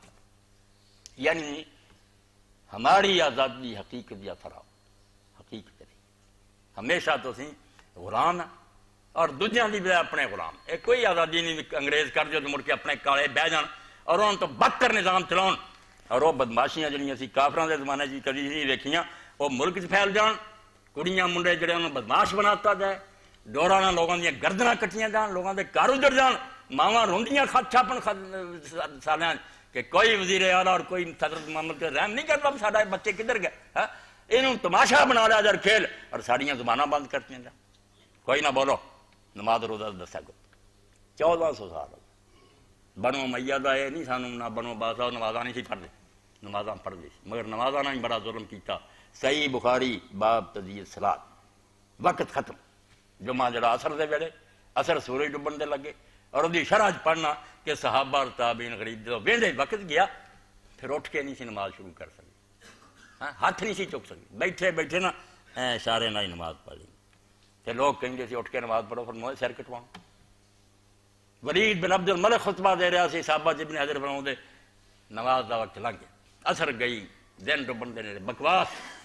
یعنی ہماری آزادی حقیقت یا فراو حقیقت نہیں، ہمیشہ تو سی غلام ہے اور دوجیاں دی بھی اپنے غلام، اے کوئی آزادی نہیں انگریز کر جو تو مڑ کے اپنے کالے بہ جان اور انہوں تو بدتر نظام چلاؤ، اور وہ بدماشیاں جڑیاں سی کافراں دے زمانے جی کدی نہیں ویکھیاں، وہ ملک چ پھیل جان، کڑیاں منڈے جڑے انہوں بدماش بناتا جائے، ڈوراں لوگوں دیاں گردناں کٹیاں جان، لوگوں دے گھر اجڑ جان، ماواں روندیاں خط چھاپن سالیاں کہ کوئی وزیر اعلیٰ اور کوئی صدر محمد کے رحم نہیں کرتا ساڈے بچے کدھر گئے، انہوں تماشا بنا لیا جا کھیل اور ساڑیاں زباناں بند کرتیاں جا، کوئی نہ بولو نماز روزہ دسا کو چودہ سو سال بنو امیہ دا یہ نہیں سانوں نہ بنو بادشاہ نمازاں نہیں سی پڑھتے، نمازاں پڑھتے مگر نمازاں نے بڑا ظلم کیتا۔ صحیح بخاری باب تزیید صلاۃ، وقت ختم جمعہ جڑا اثر دے ویلے اثر سورج ڈبن دے لگے اور وہ شرح چ پڑھنا کہ صحابہ اور تابعین غریب جدو ویندے وقت گیا پھر اٹھ کے نہیں سی نماز شروع کر سکے، ہاتھ نہیں سی چک سکے، بیٹھے بیٹھے نا اشارے نہ ہی نماز پڑھ لی، کہ لوگ کہیں گے سی اٹھ کے نماز پڑھو پھر موئے سر کٹواؤں۔ ولید بن عبد الملک خطبہ دے رہا سی، صحابہ جبن حضر فرماؤں دے نماز دا وقت لگ گیا، اثر گئی، دن ڈبن دے نیڑے بکواس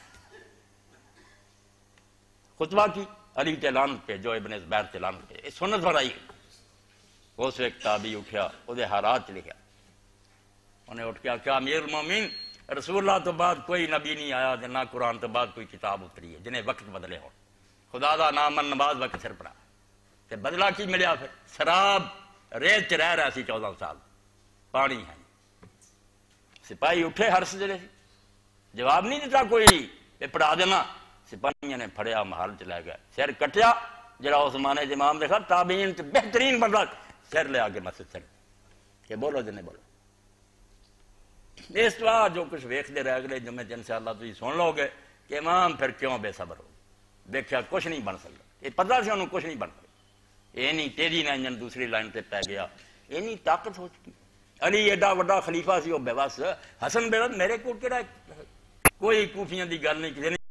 خطبہ کی علی تے لعنت پہ جو ابن زبیر تے لعنت پہ سنت بڑائی، اس وقت تابعی اٹھیا وہ دے حالات لکھا انہیں اٹھ کے آخیا امیر المومنین رسول اللہ تو بعد کوئی نبی نہیں آیا نہ قرآن تو بعد کوئی کتاب اتری ہے جنہیں وقت بدلے ہو خدا دا نام من نماز وقت سر پڑا تے بدلا کی ملیا پھر شراب ریت چ رہ رہا سی چودہ سال پانی ہے سپاہی اٹھے ہرس جڑے سی جواب نہیں دیتا کوئی یہ پڑھا دینا سپاہیوں نے پھڑیا محل چ لے گیا سر کٹیا جڑا اس زمانے امام دیکھا تابعین تے بہترین بندہ سر لے آ کے مسجد چڑھ کہ بولو جنے بولو اس تو بعد جو کچھ ویکھتے رہ گئے جمعے انشاءاللہ تسی سن لو گے کہ امام پھر کیوں بے صبر ہو دیکھا کچھ نہیں بن سکتا یہ پتہ سی انہوں کچھ نہیں بن سکتا یہ نہیں تیزی نہ انجن دوسری لائن تے پی گیا یہ نہیں طاقت ہو چکی علی ایڈا وڈا خلیفہ سی وہ بے بس حسن بے بس میرے کو کہڑا کوئی کوفیاں دی گل نہیں کسی